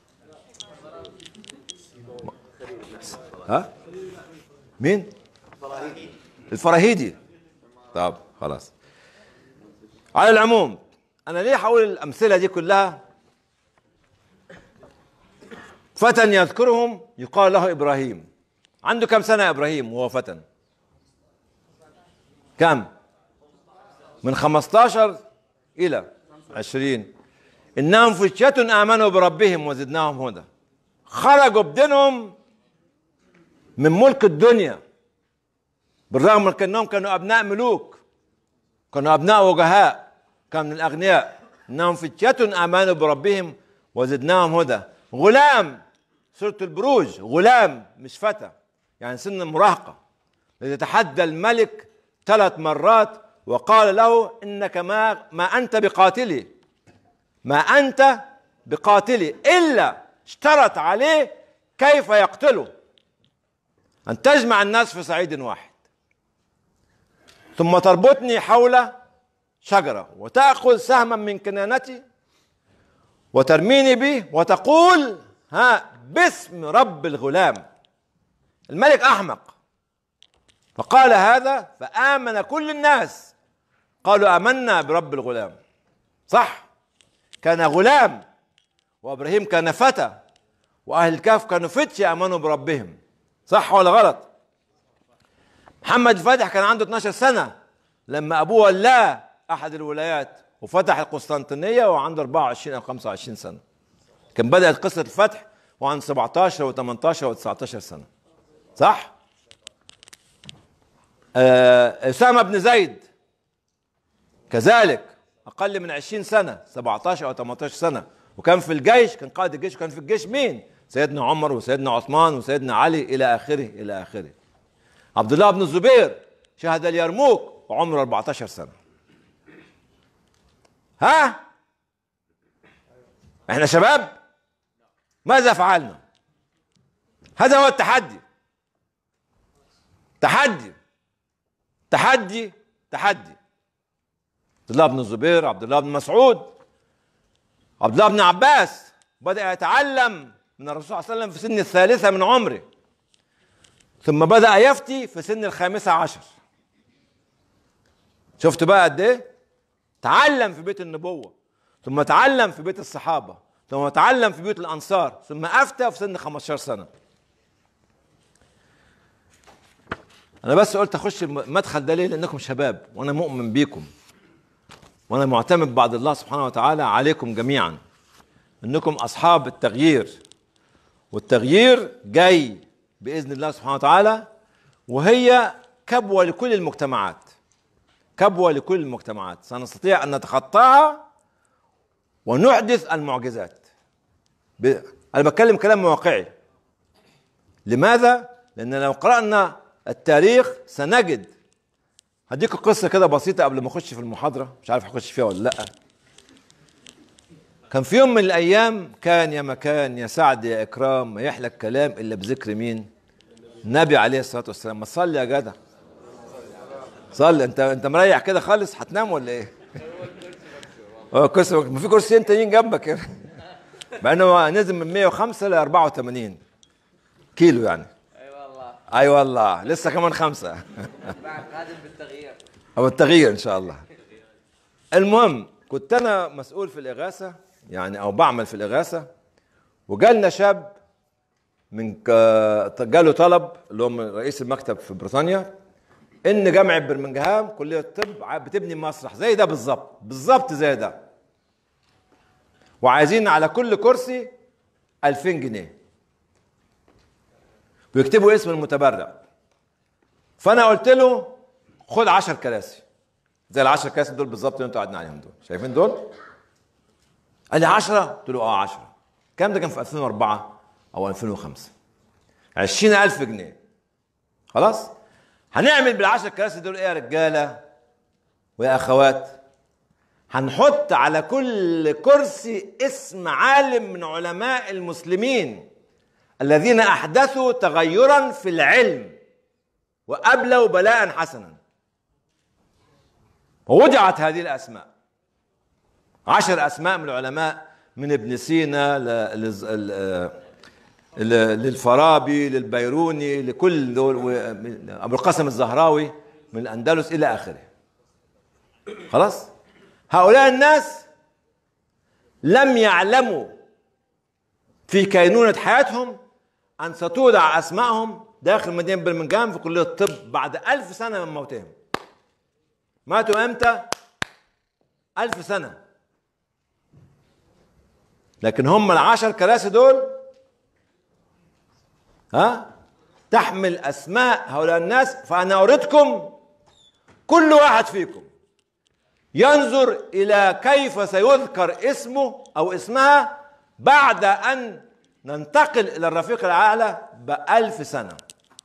ها؟ مين؟ الفراهيدي. الفراهيدي. طب خلاص. على العموم انا ليه هقول الامثله دي كلها؟ فتى يذكرهم يقال له ابراهيم. عنده كم سنه ابراهيم وهو فتى؟ كم؟ من خمستاشر الى عشرين. انهم فتية امنوا بربهم وزدناهم هدى. خرجوا بدينهم من ملك الدنيا، بالرغم من انهم كانوا ابناء ملوك، كانوا ابناء وجهاء، كانوا من الاغنياء. انهم فتية امنوا بربهم وزدناهم هدى. غلام، سورة البروج، غلام مش فتى، يعني سن المراهقة. يتحدى الملك ثلاث مرات وقال له انك ما ما انت بقاتلي، ما انت بقاتلي، الا اشترط عليه كيف يقتله، ان تجمع الناس في صعيد واحد، ثم تربطني حول شجرة وتأخذ سهما من كنانتي وترميني به وتقول ها باسم رب الغلام. الملك أحمق فقال هذا فآمن كل الناس، قالوا آمنا برب الغلام. صح، كان غلام، وإبراهيم كان فتى، وأهل الكهف كانوا فتية آمنوا بربهم. صح ولا غلط؟ محمد الفاتح كان عنده اتناشر سنة لما أبوه ولاه أحد الولايات وفتح القسطنطينية وعنده اربعة وعشرين أو خمسة وعشرين سنة. كان بدأت قصة الفتح وعن سبعتاشر وتمنتاشر وتسعتاشر سنة. صح؟ آه، أسامة بن زيد كذلك أقل من عشرين سنة، سبعتاشر أو تمنتاشر سنة، وكان في الجيش، كان قائد الجيش. وكان في الجيش مين؟ سيدنا عمر وسيدنا عثمان وسيدنا علي إلى آخره إلى آخره. عبد الله بن الزبير شهد اليرموك وعمره اربعتاشر سنة. ها؟ احنا شباب؟ ماذا فعلنا؟ هذا هو التحدي. تحدي تحدي تحدي. عبد الله بن الزبير، عبد الله بن مسعود، عبد الله بن عباس بدأ يتعلم من الرسول صلى الله عليه وسلم في سن الثالثة من عمره، ثم بدأ يفتي في سن الخامسة عشر. شفت بقى قد ايه؟ تعلم في بيت النبوة، ثم تعلم في بيت الصحابة، ثم تعلم في بيوت الأنصار، ثم أفتى في سن خمستاشر سنة. أنا بس قلت أخش المدخل ده ليه؟ لأنكم شباب وأنا مؤمن بيكم، وأنا معتمد بعد الله سبحانه وتعالى عليكم جميعا أنكم أصحاب التغيير، والتغيير جاي بإذن الله سبحانه وتعالى، وهي كبوة لكل المجتمعات، كبوة لكل المجتمعات سنستطيع أن نتخطاها ونحدث المعجزات. ب... أنا بتكلم كلام واقعي. لماذا؟ لأن لو قرأنا التاريخ سنجد. هديك قصة كده بسيطة قبل ما أخش في المحاضرة، مش عارف هخش فيها ولا لأ. كان في يوم من الأيام كان يا مكان يا سعد يا إكرام ما يحلى الكلام إلا بذكر مين؟ النبي عليه الصلاة والسلام. ما تصلي يا جدع، صلي. أنت أنت مريح كده خالص، هتنام ولا إيه؟ هو كرسي، ما في كرسيين تانيين جنبك يعني. مع إنه نزل من مية وخمسة ل اربعة وتمانين كيلو يعني. اي والله اي والله لسه كمان خمسه. بعد قادم بالتغيير. او التغيير ان شاء الله. المهم كنت انا مسؤول في الاغاثه يعني، او بعمل في الاغاثه، وجالنا شاب من ك... جاله طلب اللي هو من رئيس المكتب في بريطانيا ان جامعه برمنجهام كليه الطب بتبني مسرح زي ده بالظبط، بالظبط زي ده، وعايزين على كل كرسي ألفين جنيه ويكتبوا اسم المتبرع. فانا قلت له خد عشر كراسي زي العشر كراسي دول بالظبط اللي انتوا قاعدين عليهم دول، شايفين دول؟ قال لي عشرة؟ قلت له اه عشرة. الكلام ده كان في ألفين وأربعة او ألفين وخمسة. عشرين ألف جنيه. خلاص؟ هنعمل بالعشر كراسي دول ايه يا رجاله ويا اخوات؟ هنحط على كل كرسي اسم عالم من علماء المسلمين الذين احدثوا تغيرا في العلم وابلوا بلاء حسنا. ووضعت هذه الاسماء، عشر اسماء من العلماء، من ابن سينا للفارابي للبيروني لكل دول، ابو القاسم الزهراوي من الاندلس الى اخره. خلاص؟ هؤلاء الناس لم يعلموا في كينونة حياتهم أن ستوضع أسمائهم داخل مدينة برمنجهام في كلية الطب بعد ألف سنة من موتهم. ماتوا إمتى؟ ألف سنة. لكن هم العشر كراسي دول ها تحمل أسماء هؤلاء الناس. فأنا أريدكم كل واحد فيكم ينظر إلى كيف سيذكر اسمه أو اسمها بعد أن ننتقل إلى الرفيق الأعلى بألف سنة.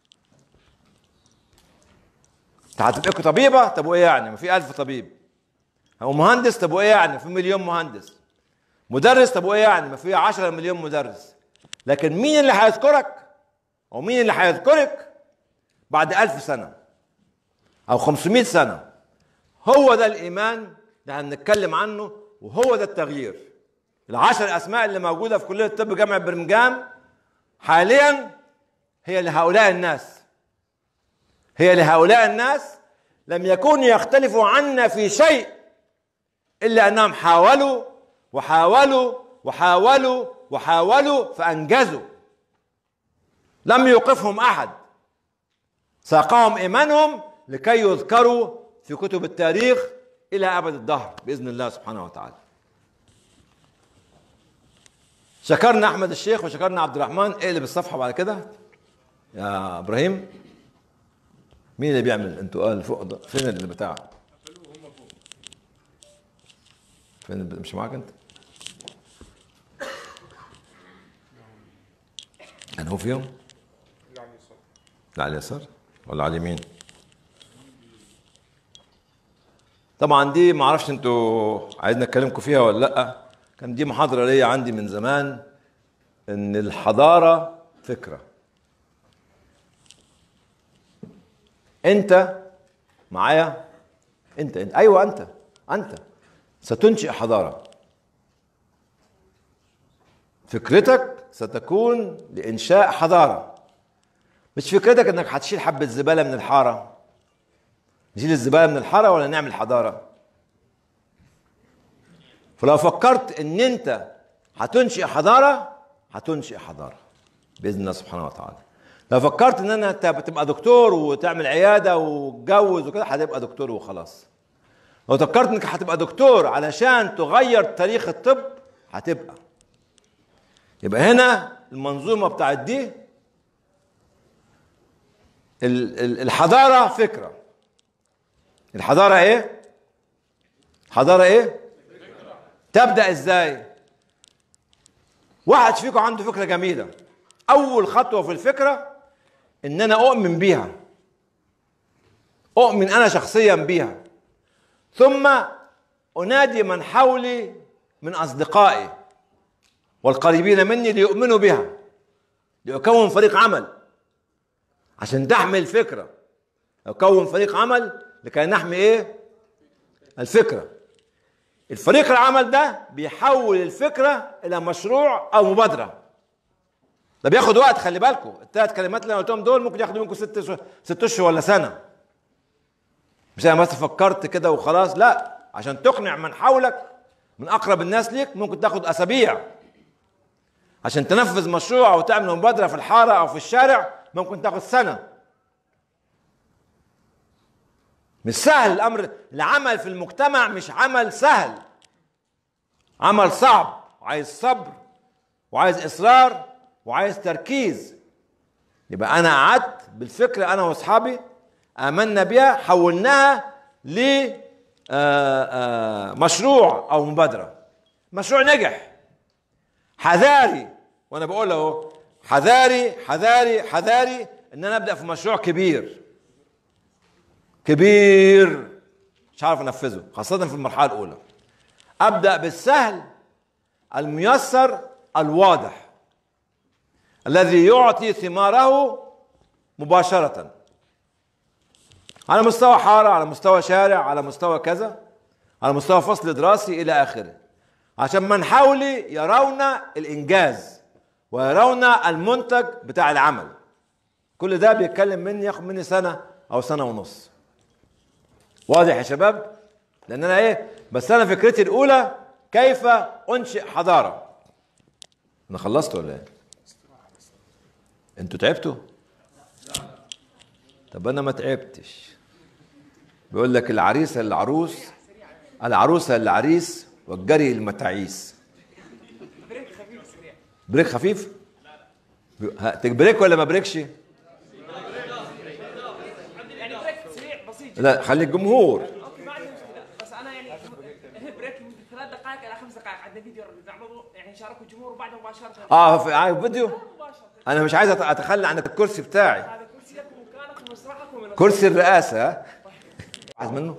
هتبقوا طبيبة؟ طب وإيه يعني؟ ما في ألف طبيب. أو مهندس؟ طب وإيه يعني؟ في مليون مهندس. مدرس؟ طب وإيه يعني؟ ما في عشرة مليون مدرس. لكن مين اللي هيذكرك أو مين اللي هيذكرك بعد ألف سنة أو خمسمائة سنة؟ هو ده الإيمان اللي هنتكلم عنه، وهو ده التغيير. العشر أسماء اللي موجودة في كلية الطب جامعة برمنجهام حاليا هي لهؤلاء الناس، هي لهؤلاء الناس لم يكونوا يختلفوا عنا في شيء إلا أنهم حاولوا وحاولوا وحاولوا وحاولوا فأنجزوا. لم يوقفهم أحد، ساقهم إيمانهم لكي يذكروا في كتب التاريخ إلى أبد الدهر بإذن الله سبحانه وتعالى. شكرنا أحمد الشيخ وشكرنا عبد الرحمن. اقلب الصفحة بعد كده يا إبراهيم. مين اللي بيعمل؟ انتوا قال فوق ده. فين اللي بتاع؟ فين اللي مش معاك انت؟ أنا هو فيهم؟ اللي على اليسار. اللي على اليسار ولا على اليمين؟ طبعا دي ما اعرفش انتوا عايزين نتكلمكم فيها ولا لا. كان دي محاضرة ليا عندي من زمان، ان الحضارة فكرة. انت معايا؟ انت, انت ايوه انت انت ستنشئ حضارة. فكرتك ستكون لإنشاء حضارة، مش فكرتك انك هتشيل حبة زبالة من الحارة. نشيل الزبالة من الحارة ولا نعمل حضارة؟ فلو فكرت ان انت هتنشئ حضارة هتنشئ حضارة بإذن الله سبحانه وتعالى. لو فكرت ان انا تبقى دكتور وتعمل عيادة وتجوز وكده هتبقى دكتور وخلاص. لو فكرت انك هتبقى دكتور علشان تغير تاريخ الطب هتبقى. يبقى هنا المنظومة بتاعت دي الحضارة فكرة. الحضارة ايه؟ حضارة ايه؟ تبدأ ازاي؟ واحد فيكم عنده فكرة جميلة، اول خطوة في الفكرة ان انا اؤمن بيها، اؤمن انا شخصيا بيها، ثم انادي من حولي من اصدقائي والقريبين مني ليؤمنوا بها، ليكون فريق عمل عشان تحمي الفكرة. يكون فريق عمل لكي نحمي ايه؟ الفكرة. الفريق العمل ده بيحول الفكرة الى مشروع او مبادرة. ده بياخد وقت، خلي بالكم. الثلاث كلمات اللي انا قلتهم دول ممكن ياخدوا منكم ست ست اشهر ولا سنة. مش انا بس فكرت كده وخلاص، لا، عشان تقنع من حولك من اقرب الناس ليك ممكن تاخد اسابيع. عشان تنفذ مشروع او تعمل مبادره في الحاره او في الشارع ممكن تاخد سنه. مش سهل الامر، العمل في المجتمع مش عمل سهل، عمل صعب، وعايز صبر وعايز اصرار وعايز تركيز. يبقى انا قعدت بالفكره انا واصحابي، امنا بيها، حولناها ل مشروع او مبادره. مشروع نجح، حذاري، وانا بقول اهو حذاري حذاري حذاري ان انا ابدا في مشروع كبير كبير مش عارف انفذه، خاصه في المرحله الاولى. ابدا بالسهل الميسر الواضح الذي يعطي ثماره مباشره، على مستوى حاره، على مستوى شارع، على مستوى كذا، على مستوى فصل دراسي الى اخره، عشان من حولي يرون الانجاز ويرون المنتج بتاع العمل. كل ده بيتكلم مني ياخد مني سنه او سنه ونص. واضح يا شباب؟ لان انا ايه، بس انا فكرتي الاولى كيف انشئ حضاره. انا خلصت ولا ايه؟ انتوا تعبتوا؟ طب انا ما تعبتش. بيقول لك العريسه العروس، العروسه العريس والجري المتاعيس. بريك خفيف سريع. بريك خفيف؟ تبريك ولا ما بريكش؟ يعني بريك سريع بسيط. لا خلي الجمهور. اوكي ما عندي مشكله، بس انا يعني بريك من ثلاث دقائق الى خمس دقائق. عندنا فيديو بنعرضه يعني شاركوا الجمهور وبعدها مباشره. اه في فيديو؟ انا مش عايز اتخلى عن الكرسي بتاعي. هذا كرسيك ومكانك ومسرحك ومن كرسي الرئاسه. عايز منه؟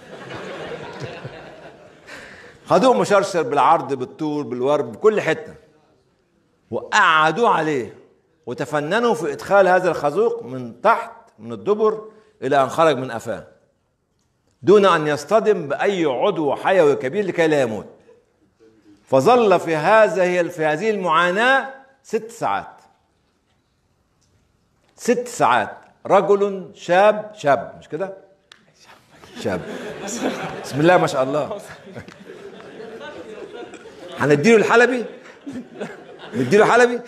خدوه مشرشر بالعرض بالطول بالورب بكل حته، وقعدوه عليه وتفننوا في ادخال هذا الخازوق من تحت من الدبر الى ان خرج من قفاه دون ان يصطدم باي عضو حيوي كبير لكي لا يموت. فظل في هذه في هذه المعاناه ست ساعات. ست ساعات. رجل شاب شاب مش كده؟ شاب بسم الله ما شاء الله. هنديله الحلبي؟ نديله حلبي؟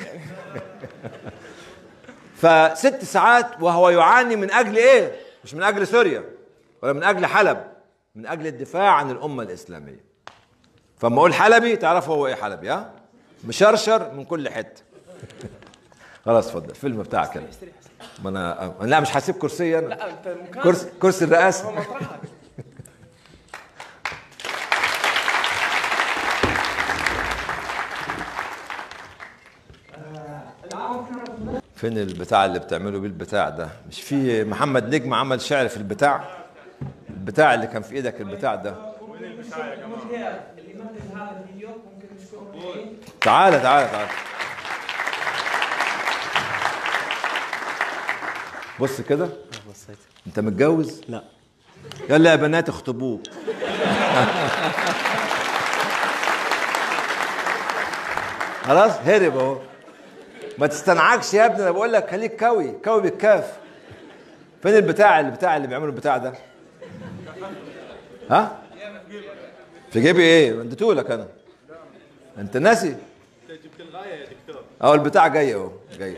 فست ساعات وهو يعاني من اجل ايه؟ مش من اجل سوريا ولا من اجل حلب، من اجل الدفاع عن الامه الاسلاميه. فلما اقول حلبي تعرفوا هو ايه حلبي، ها؟ مشرشر من كل حته. خلاص اتفضل الفيلم بتاعك كده. ما انا لا مش هسيب كرسي انا. لا انت مكان كرسي كرسي الرئاسه. هو مطرحك. فين البتاع اللي بتعمله بيه البتاع ده؟ مش في محمد نجم عمل شعر في البتاع؟ البتاع اللي كان في ايدك البتاع ده. وين البتاع يا جماعه؟ اللي منتج هذا الفيديو ممكن نشكره. تعالى تعالى تعالى. بص كده. بصيت. انت متجوز؟ لا. يلا يا بنات اخطبوه. خلاص هرب اهو. ما تستنعكش يا ابني، انا بقول لك خليك كوي كوي بالكاف. فين البتاع اللي بتاع اللي بيعملوا البتاع ده؟ ها؟ في جيبي ايه؟ اديتهولك انا. انت ناسي؟ انت جبت الغايه يا دكتور. اهو البتاع جاي اهو جاي.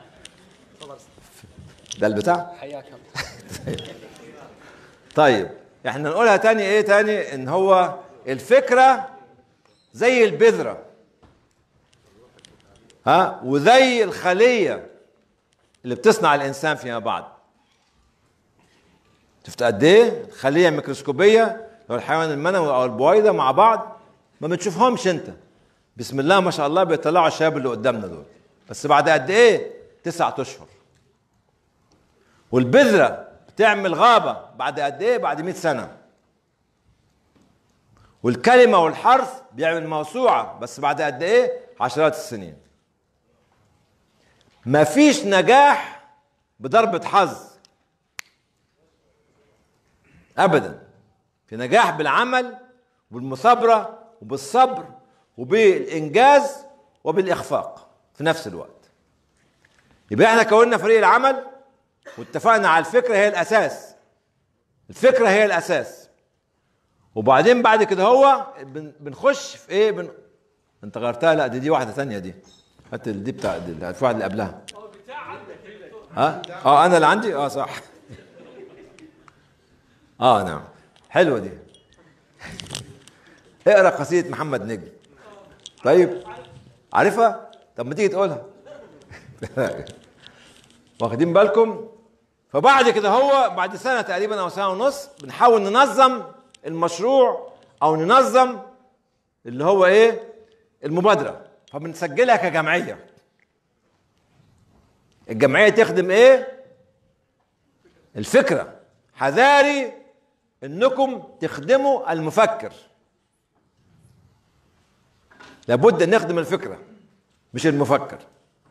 ده البتاع؟ حياك الله. طيب احنا نقولها تاني ايه تاني؟ ان هو الفكره زي البذره، ها، وزي الخليه اللي بتصنع الانسان فيما بعد. شفت قد ايه خليه ميكروسكوبيه لو الحيوان المنوي او البويضه مع بعض ما بتشوفهمش انت، بسم الله ما شاء الله بيطلعوا الشباب اللي قدامنا دول، بس بعد قد ايه؟ تسعة اشهر. والبذره بتعمل غابه بعد قد ايه؟ بعد مئة سنه. والكلمه والحرف بيعمل موسوعه بس بعد قد ايه؟ عشرات السنين. مفيش نجاح بضربة حظ ابدا، في نجاح بالعمل وبالمثابرة وبالصبر وبالانجاز وبالاخفاق في نفس الوقت. يبقى احنا كوننا فريق العمل واتفقنا على الفكرة هي الاساس، الفكره هي الاساس، وبعدين بعد كده هو بن- بنخش في ايه بن... انت غيرتها؟ لا دي دي واحده ثانيه، دي هات دي بتاع دي في واحده اللي قبلها. ها اه انا اللي عندي اه صح. اه نعم حلوه دي. اقرا قصيده محمد نجم. طيب عارفها؟ طب ما تيجي تقولها. واخدين بالكم؟ فبعد كده هو بعد سنه تقريبا او سنه ونص بنحاول ننظم المشروع او ننظم اللي هو ايه المبادره، فبنسجلها كجمعيه. الجمعيه تخدم ايه؟ الفكره. حذاري انكم تخدموا المفكر، لابد ان نخدم الفكره مش المفكر.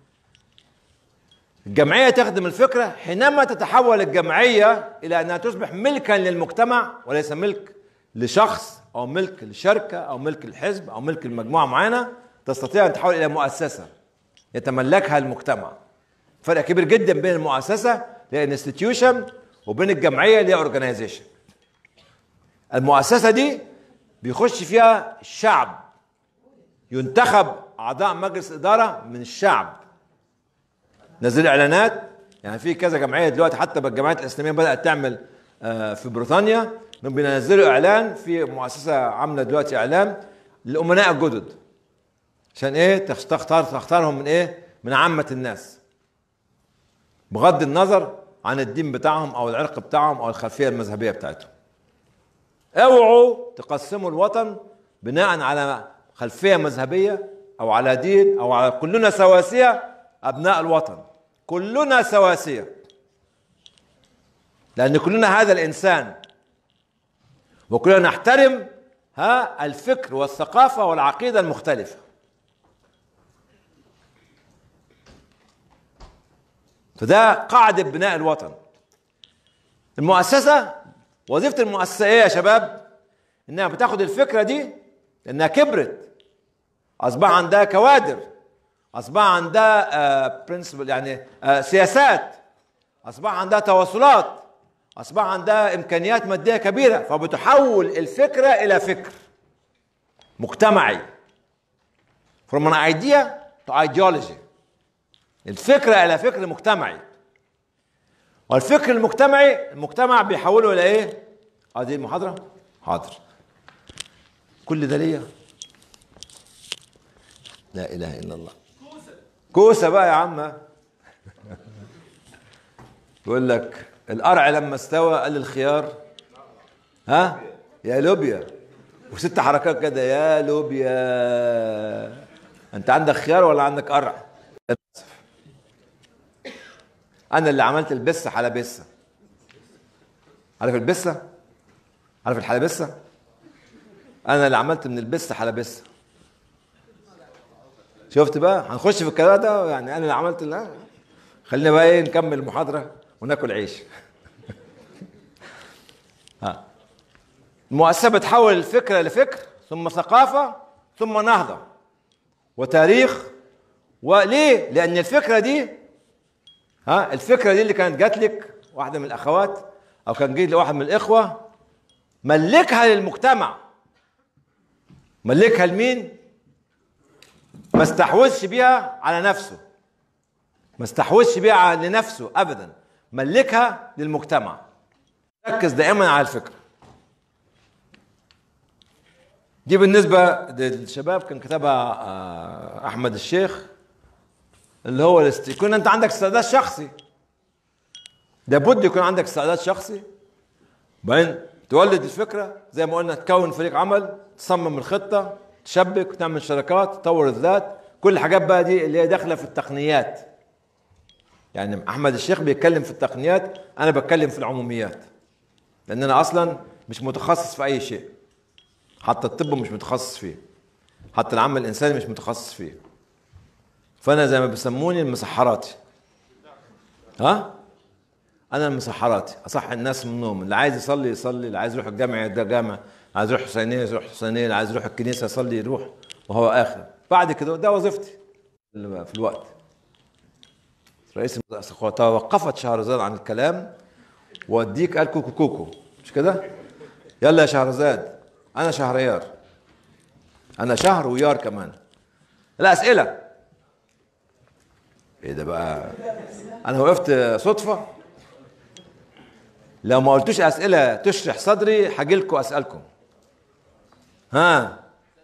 الجمعيه تخدم الفكره حينما تتحول الجمعيه الى انها تصبح ملكا للمجتمع وليس ملك لشخص او ملك لشركه او ملك الحزب او ملك المجموعه معينه، تستطيع ان تتحول الى مؤسسه يتملكها المجتمع. فرق كبير جدا بين المؤسسه اللي هي انستتيوشن وبين الجمعيه اللي هي اورجانيزيشن. المؤسسه دي بيخش فيها الشعب، ينتخب اعضاء مجلس اداره من الشعب، نزل اعلانات. يعني في كذا جمعيه دلوقتي حتى بالجمعيات الاسلاميه بدات تعمل في بريطانيا انهم بينزلوا اعلان في مؤسسه عامله دلوقتي اعلان للامناء الجدد عشان ايه تختار تختارهم من ايه من عامه الناس بغض النظر عن الدين بتاعهم او العرق بتاعهم او الخلفيه المذهبيه بتاعتهم. اوعوا تقسموا الوطن بناء على خلفيه مذهبيه او على دين او على كلنا سواسيه. ابناء الوطن كلنا سواسيه، لان كلنا هذا الانسان وكلنا نحترم ها الفكر والثقافه والعقيده المختلفه. فده قاعده بناء الوطن. المؤسسه وظيفه المؤسسه ايه يا شباب؟ انها بتاخد الفكره دي لانها كبرت، اصبح عندها كوادر، اصبح عندها برنسبل يعني آه سياسات، اصبح عندها تواصلات، اصبح عندها امكانيات ماديه كبيره، فبتحول الفكره الى فكر مجتمعي. from an idea to ideology. الفكره الى فكر مجتمعي، والفكر المجتمعي المجتمع بيحوله الى ايه؟ اه دي المحاضره؟ حاضر. كل ده ليا؟ لا اله الا الله. كوسه بقى يا عم. يقول لك القرع لما استوى قال الخيار ها يا لوبيا، وست حركات كده يا لوبيا. انت عندك خيار ولا عندك قرع؟ انا اللي عملت البسه حلبسه. عارف البسه؟ عارف الحلبسه؟ انا اللي عملت من البسه حلبسه. شفت بقى؟ هنخش في الكلام ده يعني انا اللي عملت. لا خلينا بقى ايه نكمل المحاضره وناكل عيش. ها المؤسسه بتحول الفكره لفكر ثم ثقافه ثم نهضه وتاريخ. وليه؟ لان الفكره دي ها الفكره دي اللي كانت جات لك واحده من الاخوات او كان جاي لواحد من الاخوه، ملكها للمجتمع. ملكها لمين؟ ما استحوذش بيها على نفسه، ما استحوذش بيها لنفسه ابدا، ملكها للمجتمع. ركز دائما على الفكره دي. بالنسبه للشباب كان كتبها احمد الشيخ اللي هو الاست... يكون انت عندك استعداد شخصي، لابد يكون عندك استعداد شخصي، بعدين تولد الفكره زي ما قلنا، تكون فريق عمل، تصمم الخطه، تشبك، تعمل شراكات، تطور الذات، كل الحاجات بقى دي اللي هي داخله في التقنيات. يعني احمد الشيخ بيتكلم في التقنيات، انا بتكلم في العموميات، لان انا اصلا مش متخصص في اي شيء. حتى الطب مش متخصص فيه، حتى العمل الانساني مش متخصص فيه. فانا زي ما بيسموني المسحراتي. ها انا المسحراتي، اصحي الناس من النوم، اللي عايز يصلي يصلي، اللي عايز يروح الجامع يروح الجامع، عايز يروح حسينيه يروح حسينيه، اللي عايز يروح الكنيسه يصلي يروح، وهو اخر. بعد كده ده وظيفتي في الوقت. رئيس توقفت شهرزاد عن الكلام، واديك قال كوكو كوكو مش كده؟ يلا يا شهرزاد، انا شهريار، انا شهر ويار كمان. الاسئله ايه ده بقى؟ انا وقفت صدفه؟ لو ما قلتوش اسئله تشرح صدري هاجي لكم اسالكم. ها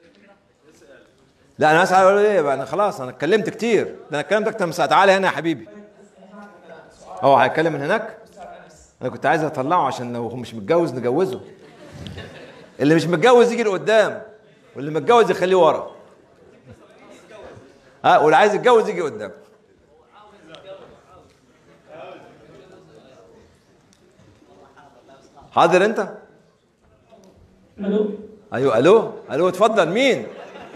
لا انا اسال اقول ايه بقى؟ انا خلاص انا اتكلمت كتير، ده انا اتكلمت اكتر من ساعه. تعالى هنا يا حبيبي. هو هيتكلم من هناك؟ انا كنت عايز اطلعه عشان لو هو مش متجوز نجوزه. اللي مش متجوز يجي لقدام، واللي متجوز يخليه ورا. ها واللي عايز يتجوز يجي قدام. حاضر انت؟ الو. ايوه الو الو اتفضل. مين؟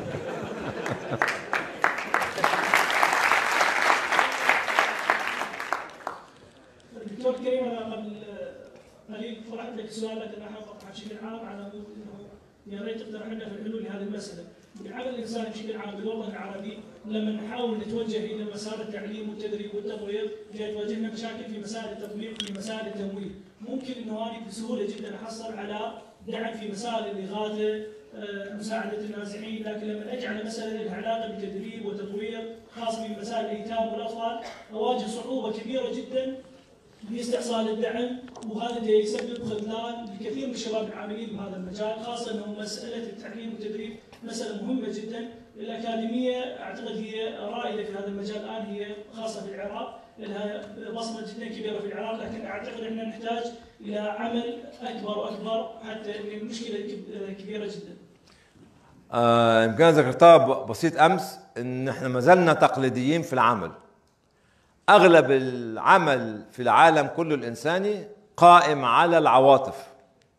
دكتور كريم، انا قبل قليل طرحت لك سؤال لكن انا اطرحه بشكل عام على انه يا ريت تقترح لنا في الحلول لهذه المساله. بالعمل الانساني بشكل عام بالوطن العربي لما نحاول نتوجه الى مسار التعليم والتدريب والتطوير تواجهنا مشاكل في مسائل التطبيق في مسائل التمويل. ممكن انه انا بسهوله جدا احصل على دعم في مسائل الاغاثه، مساعده النازحين، لكن لما اجي على مساله لها علاقه بتدريب وتطوير خاص بمسائل الايتام والاطفال اواجه صعوبه كبيره جدا باستحصال الدعم، وهذا يسبب خذلان لكثير من الشباب العاملين بهذا المجال، خاصه انه مساله التعليم والتدريب مساله مهمه جدا. الاكاديميه اعتقد هي رائده في هذا المجال الان، هي خاصه في العراق، لها بصمه جدا كبيره في العراق، لكن اعتقد احنا نحتاج الى عمل اكبر واكبر حتى ان المشكله كبيره جدا. آه يمكن ذكرتها بسيط امس ان احنا ما زلنا تقليديين في العمل. اغلب العمل في العالم كله الانساني قائم على العواطف،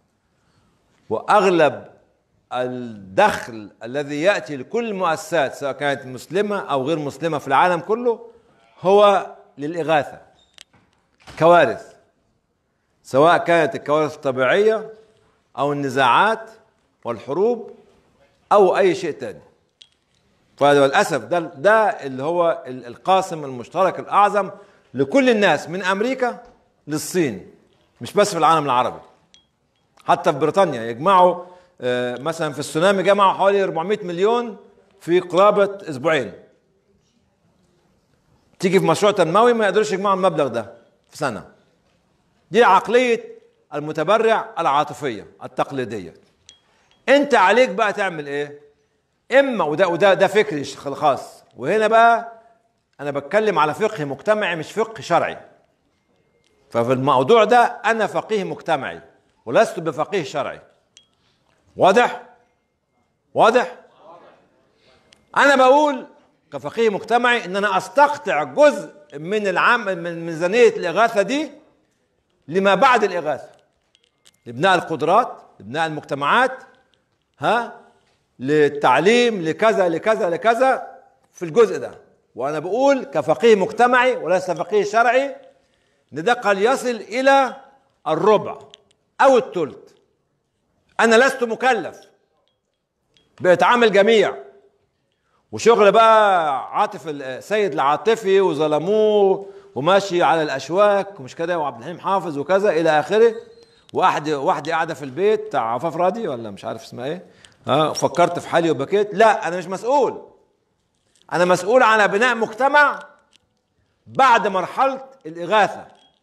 واغلب الدخل الذي ياتي لكل المؤسسات سواء كانت مسلمه او غير مسلمه في العالم كله هو للاغاثه. كوارث، سواء كانت الكوارث الطبيعيه او النزاعات والحروب او اي شيء تاني. فللاسف ده ده اللي هو القاسم المشترك الاعظم لكل الناس من امريكا للصين، مش بس في العالم العربي. حتى في بريطانيا يجمعوا مثلا في السونامي جمعوا حوالي أربعمائة مليون في قرابه اسبوعين. تيجي في مشروع تنموي ما يقدروش يجمعوا المبلغ ده في سنه. دي عقليه المتبرع العاطفيه التقليديه. انت عليك بقى تعمل ايه؟ اما وده وده ده فكري الخاص، وهنا بقى انا بتكلم على فقه مجتمعي مش فقه شرعي. ففي الموضوع ده انا فقيه مجتمعي ولست بفقيه شرعي. واضح؟ واضح؟ انا بقول كفقيه مجتمعي ان انا استقطع جزء من العام من ميزانيه الاغاثه دي لما بعد الاغاثه، لبناء القدرات، لبناء المجتمعات، ها، للتعليم، لكذا لكذا لكذا في الجزء ده. وانا بقول كفقيه مجتمعي وليس فقيه شرعي ان ده قد يصل الى الربع او الثلث. انا لست مكلف باطعام الجميع، وشغل بقى عاطف السيد العاطفي وظلموه وماشي على الاشواك ومش كده، وعبد الحليم حافظ وكذا الى اخره. واحد واحده قاعده في البيت بتاع عفاف راضي ولا مش عارف اسمها ايه، ها، فكرت في حالي وبكيت. لا، انا مش مسؤول. انا مسؤول على بناء مجتمع بعد مرحله الاغاثه.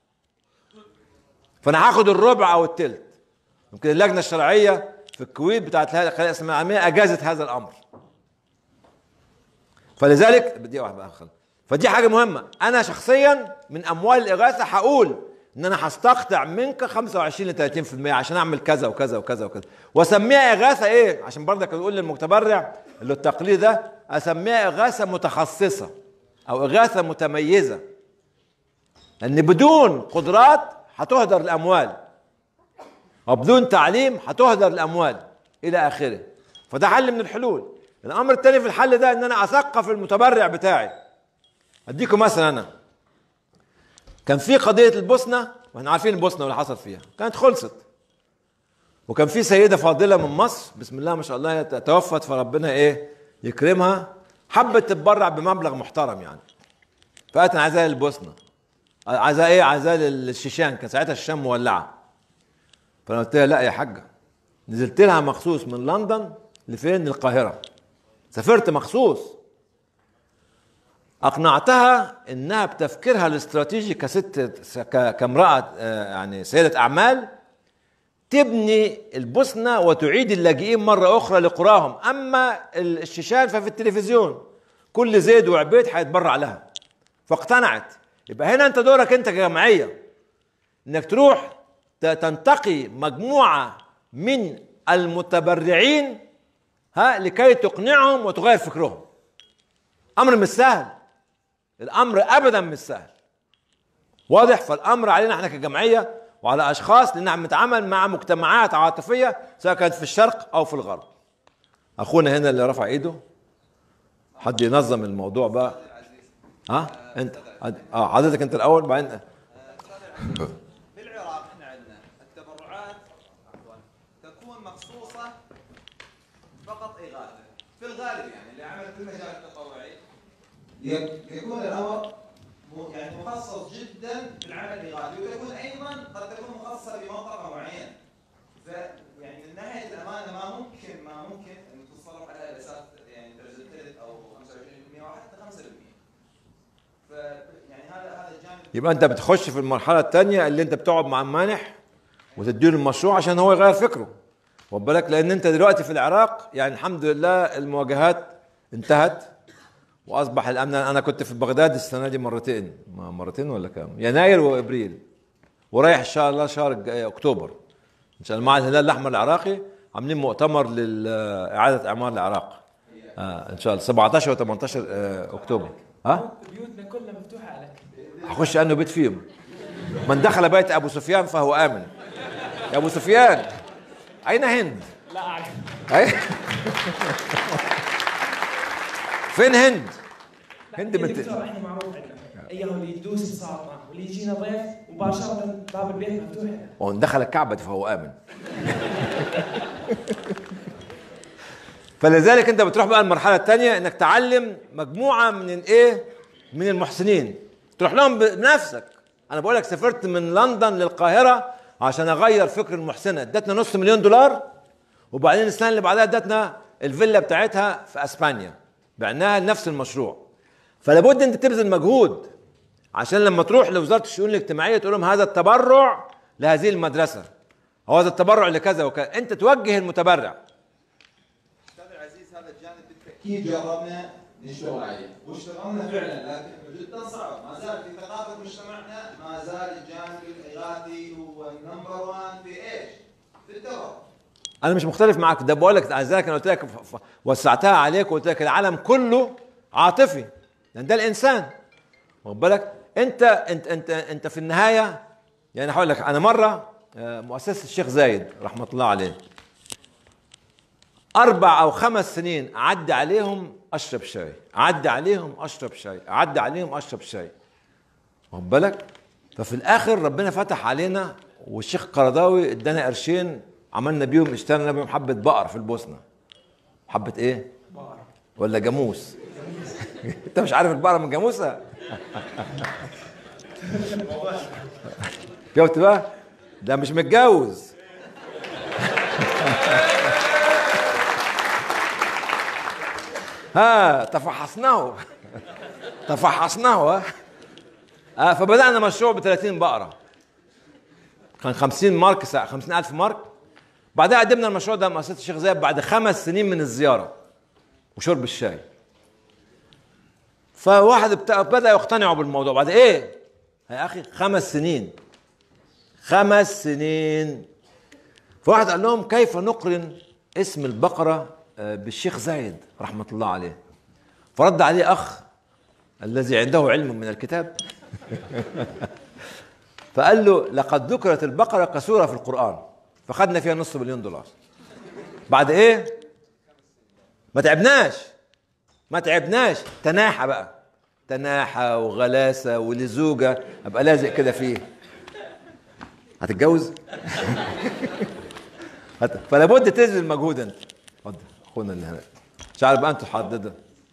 فانا هاخد الربع او الثلث. يمكن اللجنه الشرعيه في الكويت بتاعت الخلايا الاسماء العاميه اجازت هذا الامر. فلذلك بدي واحد بقى خلص. فدي حاجه مهمه. انا شخصيا من اموال الاغاثه هقول ان انا هستقطع منك خمسة وعشرين ل ثلاثين بالمئة عشان اعمل كذا وكذا وكذا وكذا، واسميها اغاثه ايه؟ عشان برضك اقول للمتبرع اللي التقليد ده، اسميها اغاثه متخصصه او اغاثه متميزه. لان بدون قدرات هتهدر الاموال، وبدون تعليم هتهدر الاموال الى اخره. فده حل من الحلول. الامر الثاني في الحل ده ان انا اثقف المتبرع بتاعي. اديكم مثلا، انا كان في قضيه البوسنه، واحنا عارفين البوسنه واللي حصل فيها كانت خلصت، وكان في سيده فاضله من مصر بسم الله ما شاء الله توفت، فربنا ايه يكرمها، حبت تتبرع بمبلغ محترم يعني. فقالت انا عايزاها للبوسنه، عايزاها ايه؟ عايزاها للشيشان، كان ساعتها الشام مولعه. فانا قلت لها لا يا حاجه، نزلت لها مخصوص من لندن لفين؟ للقاهره، سافرت مخصوص. اقنعتها انها بتفكيرها الاستراتيجي كست كامراه يعني سيده اعمال تبني البوسنه وتعيد اللاجئين مره اخرى لقراهم، اما الشيشان ففي التلفزيون كل زيد وعبيد هيتبرع لها. فاقتنعت. يبقى هنا انت دورك انت كجمعيه انك تروح تنتقي مجموعه من المتبرعين ها لكي تقنعهم وتغير فكرهم. امر مش سهل، الامر ابدا مش سهل، واضح؟ فالامر علينا احنا كجمعيه وعلى اشخاص، لان عم نتعامل مع مجتمعات عاطفيه سواء كانت في الشرق او في الغرب. اخونا هنا اللي رفع ايده، حد ينظم الموضوع بقى. ها انت اه حضرتك انت الاول بعدين. في العراق احنا عندنا التبرعات تكون مخصوصه فقط اغاثه في الغالب، يعني اللي عمل في المجال التطوعي يكون الامر يعني مخصص جدا بالعمل الاغاثي، ويكون ايضا قد تكون مخصصه بمنطقه معينه. ف يعني من ناحيه الامانه ما ممكن ما ممكن ان تتصرف على الاساس يعني درجه ثلث او خمسة وعشرين بالمئة او حتى خمسة بالمئة. ف يعني هذا هذا الجانب. يبقى انت بتخش في المرحله الثانيه اللي انت بتقعد مع المانح وتديله المشروع عشان هو يغير فكره، واخد بالك؟ لان انت دلوقتي في العراق يعني الحمد لله المواجهات انتهت واصبح الامن. انا كنت في بغداد السنه دي مرتين، مرتين ولا كام، يناير وابريل، ورايح ان شاء الله شهر اكتوبر ان شاء الله مع الهلال الاحمر العراقي، عاملين مؤتمر لاعاده اعمار العراق آه ان شاء الله سبعتاشر و تمنتاشر آه اكتوبر. ها بيوتنا كلها مفتوحه عليك. هخش انه بيت فيهم. من دخل بيت ابو سفيان فهو امن. يا ابو سفيان اين هند؟ لا اعرف. فين هند؟ هند من بنت احنا معروف عندنا اياه اللي يدوس السلطه واللي يجينا ضيف مباشره باب البيت مفتوح لنا. وان دخل الكعبه فهو امن. فلذلك انت بتروح بقى المرحله الثانيه انك تعلم مجموعه من الايه؟ من المحسنين، تروح لهم بنفسك. انا بقول لك سافرت من لندن للقاهره عشان اغير فكر المحسنه، ادتنا نص مليون دولار، وبعدين السنه اللي بعدها ادتنا الفيلا بتاعتها في اسبانيا، بعناها لنفس المشروع. فلابد انت تبذل مجهود عشان لما تروح لوزاره الشؤون الاجتماعيه تقول لهم هذا التبرع لهذه المدرسه او هذا التبرع لكذا وكذا، انت توجه المتبرع. استاذ العزيز هذا الجانب بالتاكيد جربنا نشتغل عليه واشتغلنا فعلا، لكن جدا صعب، ما زال في ثقافه مجتمعنا ما زال الجانب الاغاثي هو النمبر واحد في ايش؟ في التبرع. انا مش مختلف معك، ده بقول لك لذلك انا قلت لك وسعتها عليك وقلت لك العالم كله عاطفي لان ده الانسان، واخد بالك؟ انت انت انت انت في النهايه يعني هقول لك انا مره مؤسسه الشيخ زايد رحمه الله عليه اربع او خمس سنين اعدي عليهم اشرب شاي، اعدي عليهم اشرب شاي، اعدي عليهم اشرب شاي، واخد بالك؟ ففي الاخر ربنا فتح علينا والشيخ قرضاوي ادانا قرشين عملنا بيهم اشترينا بيهم حبه بقر في البوسنه. حبه ايه؟ بقر ولا جاموس؟ انت مش عارف البقره من جاموسها؟ شفت بقى؟ ده مش متجوز. ها تفحصناه تفحصناه ها آه فبدأنا مشروع ب ثلاثين بقرة، كان خمسين مارك ساعة، خمسين ألف مارك. بعدها قدمنا المشروع ده مؤسسة الشيخ زايد بعد خمس سنين من الزيارة وشرب الشاي. فواحد بدأ يقتنعوا بالموضوع بعد ايه؟ يا أخي خمس سنين خمس سنين فواحد قال لهم كيف نقرن اسم البقرة بالشيخ زايد رحمة الله عليه؟ فرد عليه أخ الذي عنده علم من الكتاب فقال له لقد ذكرت البقرة كسورة في القرآن، فخدنا فيها نصف مليون دولار. بعد ايه؟ ما تعبناش ما تعبناش تناحة بقى، تناحة وغلاسة ولزوجة ابقى لازق كده فيه. هتتجوز؟ فلا بد تبذل مجهود انت. اتفضل اخونا اللي هناك، مش عارف بقى انتوا تحددوا.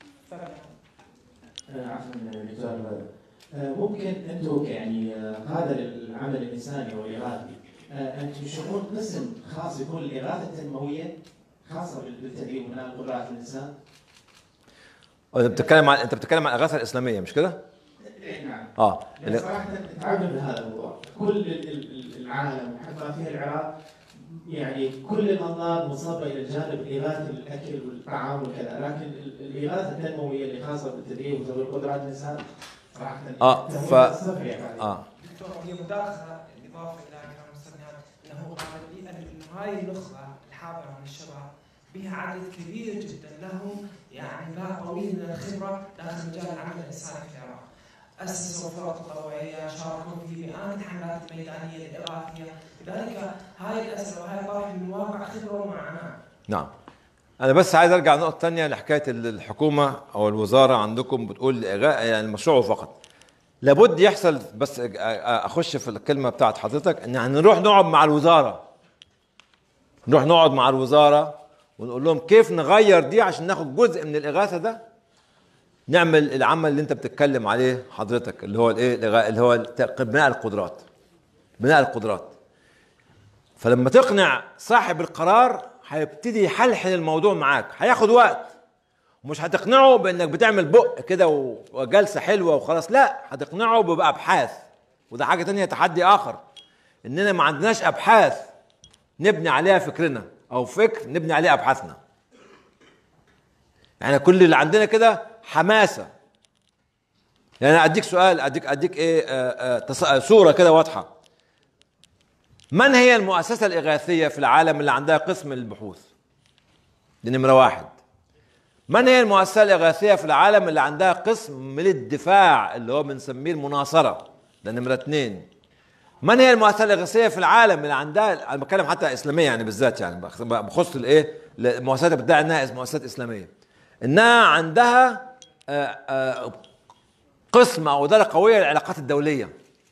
عفوا دكتور، ممكن انتم يعني هذا العمل الانساني او الاغاثي انتم تشوفون قسم خاص يكون الاغاثه التنمويه خاصه بالتدريب وبناء قدرات الانسان؟ انت بتتكلم عن انت بتتكلم عن الاغاثه الاسلاميه مش كده؟ نعم. اه يعني صراحه تعبنا بهذا الموضوع، كل العالم وحتى في العراق يعني كل الانظار مصابه الى الجانب الاغاثي الاكل والطعام وكذا، لكن الاغاثه التنمويه اللي خاصه بالتدريب وتطوير قدرات الانسان صراحه اه ف اه دكتور هي مداخله اضافه الى كلام الاستاذ نهاد انه قال لي انه هاي النخبه الحاضره من الشباب بها عدد كبير جدا لهم يعني باع طويل من الخبره داخل مجال العمل الانساني في العراق. اسسوا فرق تطوعيه، شاركوا في مئات الحملات الميدانيه الاغاثيه، لذلك هاي الاسئله وهاي طرح من واقع خبره ومعاناه. نعم. انا بس عايز ارجع نقطه ثانيه لحكايه الحكومه او الوزاره عندكم بتقول يعني المشروع فقط. لابد يحصل، بس اخش في الكلمه بتاعت حضرتك ان يعني نروح نقعد مع الوزاره. نروح نقعد مع الوزاره ونقول لهم كيف نغير دي عشان ناخد جزء من الاغاثه ده، نعمل العمل اللي انت بتتكلم عليه حضرتك اللي هو الايه اللي هو بناء القدرات. بناء القدرات. فلما تقنع صاحب القرار هيبتدي يحلحل الموضوع معاك، هياخد وقت. ومش هتقنعه بانك بتعمل بق كده وجلسه حلوه وخلاص، لا، هتقنعه بابحاث. وده حاجه تانية، تحدي اخر، اننا ما عندناش ابحاث نبني عليها فكرنا او فكر نبني عليه ابحاثنا. يعني كل اللي عندنا كده حماسه. يعني اديك سؤال، اديك اديك ايه آآ آآ صوره كده واضحه. من هي المؤسسه الاغاثيه في العالم اللي عندها قسم للبحوث؟ دي نمره واحد. من هي المؤسسه الاغاثيه في العالم اللي عندها قسم للدفاع اللي هو بنسميه المناصره؟ ده نمره اثنين. من هي المؤسسه الاغاثيه في العالم اللي عندها، انا بتكلم حتى اسلاميه يعني بالذات، يعني بخص الايه المؤسسات اللي بتدعي انها مؤسسات اسلاميه، انها عندها آآ آآ قسم او اداره قويه للعلاقات الدوليه.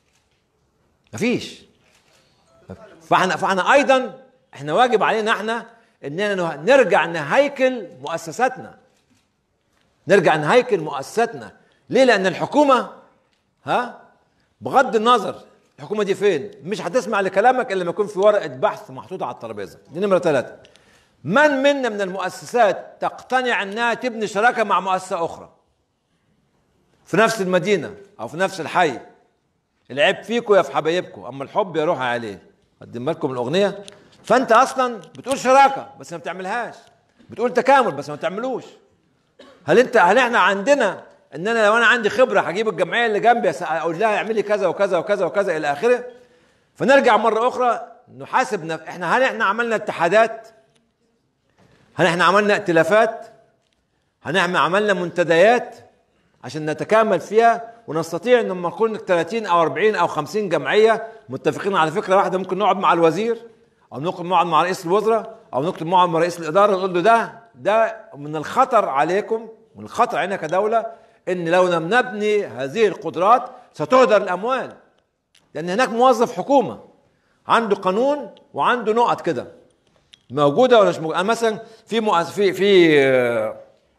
مفيش. فاحنا فاحنا ايضا احنا واجب علينا احنا اننا نرجع نهيكل مؤسساتنا. نرجع نهيكل مؤسساتنا. ليه؟ لان الحكومه ها بغض النظر الحكومه دي فين، مش هتسمع لكلامك الا لما يكون في ورقه بحث محطوطه على الترابيزه. دي نمره ثلاثه. من منا من المؤسسات تقتنع انها تبني شراكه مع مؤسسه اخرى في نفس المدينه او في نفس الحي؟ العيب فيكم يا في حبايبكم، اما الحب يروح عليه. قدم لكم الاغنيه. فانت اصلا بتقول شراكه بس ما بتعملهاش، بتقول تكامل بس ما بتعملوش. هل انت هل احنا عندنا ان انا لو انا عندي خبره هجيب الجمعيه اللي جنبي اقول لها اعملي كذا وكذا وكذا وكذا الى اخره؟ فنرجع مره اخرى نحاسب نف... احنا هل احنا عملنا اتحادات؟ هل احنا عملنا ائتلافات؟ هل احنا عملنا منتديات عشان نتكامل فيها ونستطيع ان لما نكون ثلاثين او أربعين او خمسين جمعيه متفقين على فكره واحده، ممكن نقعد مع الوزير او ممكن نقعد مع رئيس الوزراء او ممكن نقعد مع رئيس الاداره نقول له ده ده من الخطر عليكم، من الخطر علينا كدوله ان لو لم نبني هذه القدرات ستهدر الاموال. لان هناك موظف حكومه عنده قانون وعنده نقط كده موجوده ولا مش موجوده. مثلا في مؤسس في في آه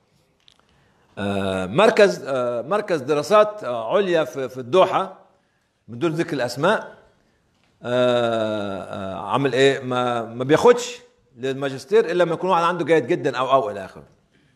آه مركز آه مركز دراسات آه عليا في في الدوحه بدون ذكر الاسماء. آه آه عمل ايه؟ ما ما بياخدش للماجستير الا لما يكون واحد عنده جيد جدا او او الى اخره.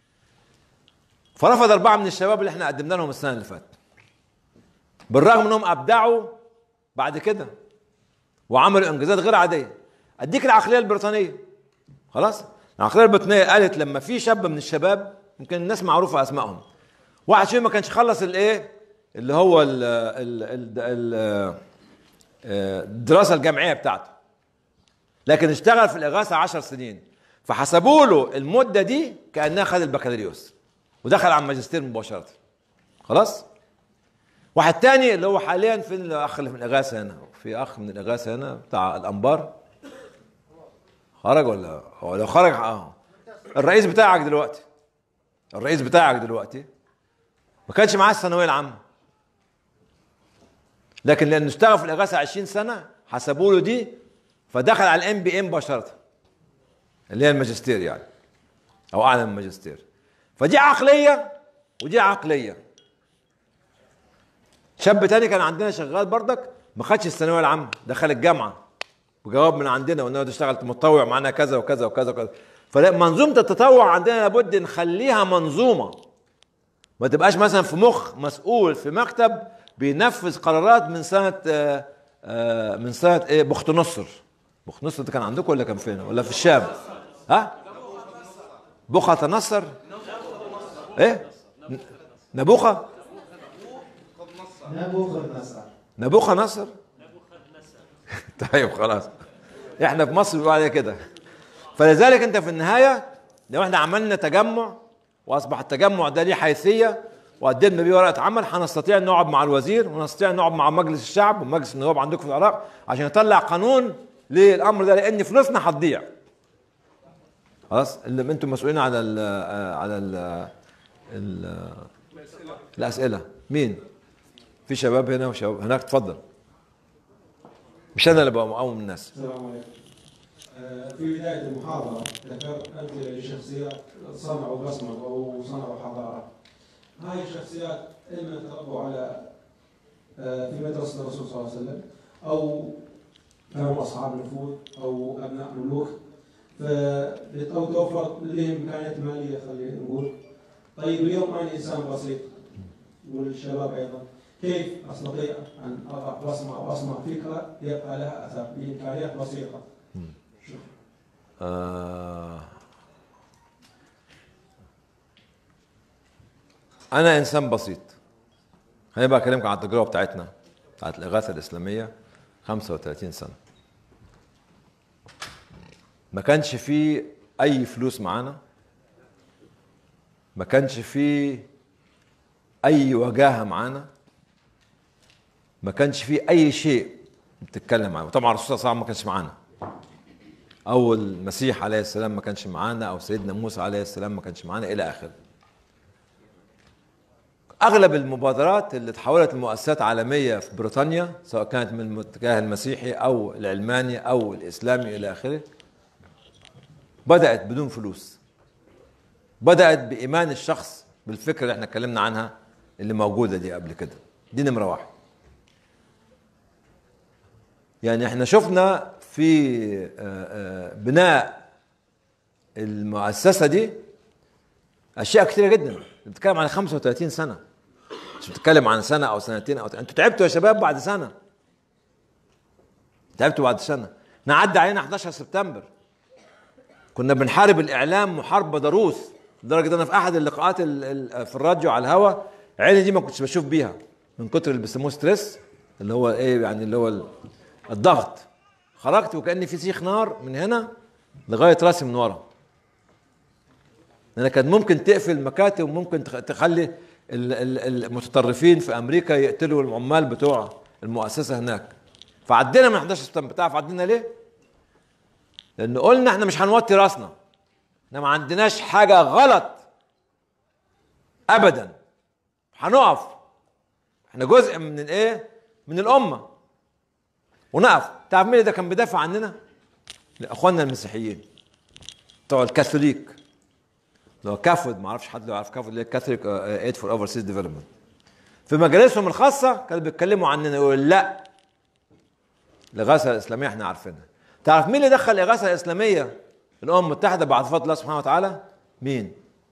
فرفض اربعه من الشباب اللي احنا قدمنا لهم السنه اللي فاتت، بالرغم انهم ابدعوا بعد كده وعملوا انجازات غير عاديه. اديك العقليه البريطانيه. خلاص؟ العقليه البريطانيه قالت لما في شاب من الشباب، يمكن الناس معروفه اسمائهم، واحد فيهم ما كانش خلص الايه اللي هو ال ال ال الدراسه الجامعيه بتاعته، لكن اشتغل في الاغاثه عشر سنين، فحسبوا له المده دي كانها خد البكالوريوس ودخل على الماجستير مباشره. خلاص؟ واحد تاني اللي هو حاليا في الاخ اللي من الاغاثه هنا، في اخ من الاغاثه هنا بتاع الانبار خرج ولا هو لو خرج اه الرئيس بتاعك دلوقتي الرئيس بتاعك دلوقتي ما كانش معاه الثانويه العامه، لكن لانه اشتغل في الاغاثه عشرين سنه حسبوا له دي فدخل على الام بي ام مباشره اللي هي الماجستير يعني او اعلى من الماجستير. فدي عقليه ودي عقليه. شاب تاني كان عندنا شغال بردك ما خدش الثانويه العامه، دخل الجامعه بجواب من عندنا وانه تشتغل متطوع معنا كذا وكذا وكذا وكذا. فمنظومه التطوع عندنا لابد نخليها منظومه، ما تبقاش مثلا في مخ مسؤول في مكتب بينفذ قرارات من سنه آآ آآ من سنه ايه بخت نصر. بخت نصر ده كان عندكم ولا كان فين ولا في الشام؟ ها؟ بخت نصر ايه؟ نبوخه نبوخذ نصر نبوخه نصر طيب خلاص، احنا في مصر بيقولوا عليها كده. فلذلك انت في النهايه لو احنا عملنا تجمع واصبح التجمع ده ليه حيثيه وقدمنا بيه ورقه عمل، هنستطيع ان نقعد مع الوزير ونستطيع ان نقعد مع مجلس الشعب ومجلس النواب عندكم في العراق عشان نطلع قانون للامر ده، لان فلوسنا هتضيع. خلاص اللي انتم مسؤولين على ال على ال ال الاسئله. مين؟ في شباب هنا وشباب هناك، اتفضل. مش انا اللي بقى مقاوم الناس. السلام عليكم. في بداية المحاضرة ذكرت أمثلة لشخصيات صنعوا بصمة أو صنعوا حضارة. هاي الشخصيات إما تربوا على في مدرسة الرسول صلى الله عليه وسلم أو كانوا أصحاب نفوذ أو أبناء ملوك، أو توفر لهم إمكانيات مالية خلينا نقول. طيب اليوم أنا إنسان بسيط والشباب أيضا، كيف أستطيع أن أضع بصمة أو أصنع فكرة يبقى لها أثر بإمكانيات بسيطة؟ آه أنا إنسان بسيط. خليني بقى أكلمك عن التجربة بتاعتنا بتاعت الإغاثة الإسلامية. خمسة وثلاثين سنة ما كانش فيه أي فلوس معانا، ما كانش فيه أي وجاهة معانا، ما كانش فيه أي شيء بتتكلم عنه. طبعا الرسول صلى الله عليه وسلم ما كانش معانا، أو المسيح عليه السلام ما كانش معانا، أو سيدنا موسى عليه السلام ما كانش معانا إلى آخره. أغلب المبادرات اللي تحولت لمؤسسات عالمية في بريطانيا سواء كانت من الاتجاه المسيحي أو العلماني أو الإسلامي إلى آخره بدأت بدون فلوس، بدأت بإيمان الشخص بالفكرة اللي احنا اتكلمنا عنها اللي موجودة دي قبل كده. دي نمرة واحد. يعني احنا شفنا في بناء المؤسسة دي أشياء كثيرة جدا. بتتكلم عن خمسة وثلاثين سنة، مش بتتكلم عن سنة أو سنتين أو أنتوا تعبتوا يا شباب بعد سنة، تعبتوا بعد سنة. نعدي علينا أحد عشر سبتمبر كنا بنحارب الإعلام محاربة ضروس، لدرجة أنا في أحد اللقاءات في الراديو على الهواء عيني دي ما كنتش بشوف بيها من كتر اللي بيسموه ستريس، اللي هو إيه يعني اللي هو الضغط. خرجت وكأني في سيخ نار من هنا لغاية راسي من ورا. لأن كان ممكن تقفل مكاتب وممكن تخلي المتطرفين في أمريكا يقتلوا العمال بتوع المؤسسة هناك. فعدينا من أحد عشر سبتمبر. تعرف عدينا ليه؟ لأن قلنا احنا مش هنوطي راسنا، احنا ما عندناش حاجة غلط أبدا، هنقف، احنا جزء من الايه؟ من الأمة ونقف. تعرف مين ده كان بيدافع عننا؟ اخواننا المسيحيين بتوع الكاثوليك، لو كافود، ما اعرفش حد لو يعرف كافود اللي هي كاثوليك ايد فور اوفرسيز ديفلوبمنت. في مجالسهم الخاصه كانوا بيتكلموا عننا، يقول لا الاغاثه الاسلاميه احنا عارفينها. تعرف مين اللي دخل الاغاثه الاسلاميه الامم المتحده بعد فضل الله سبحانه وتعالى؟ مين؟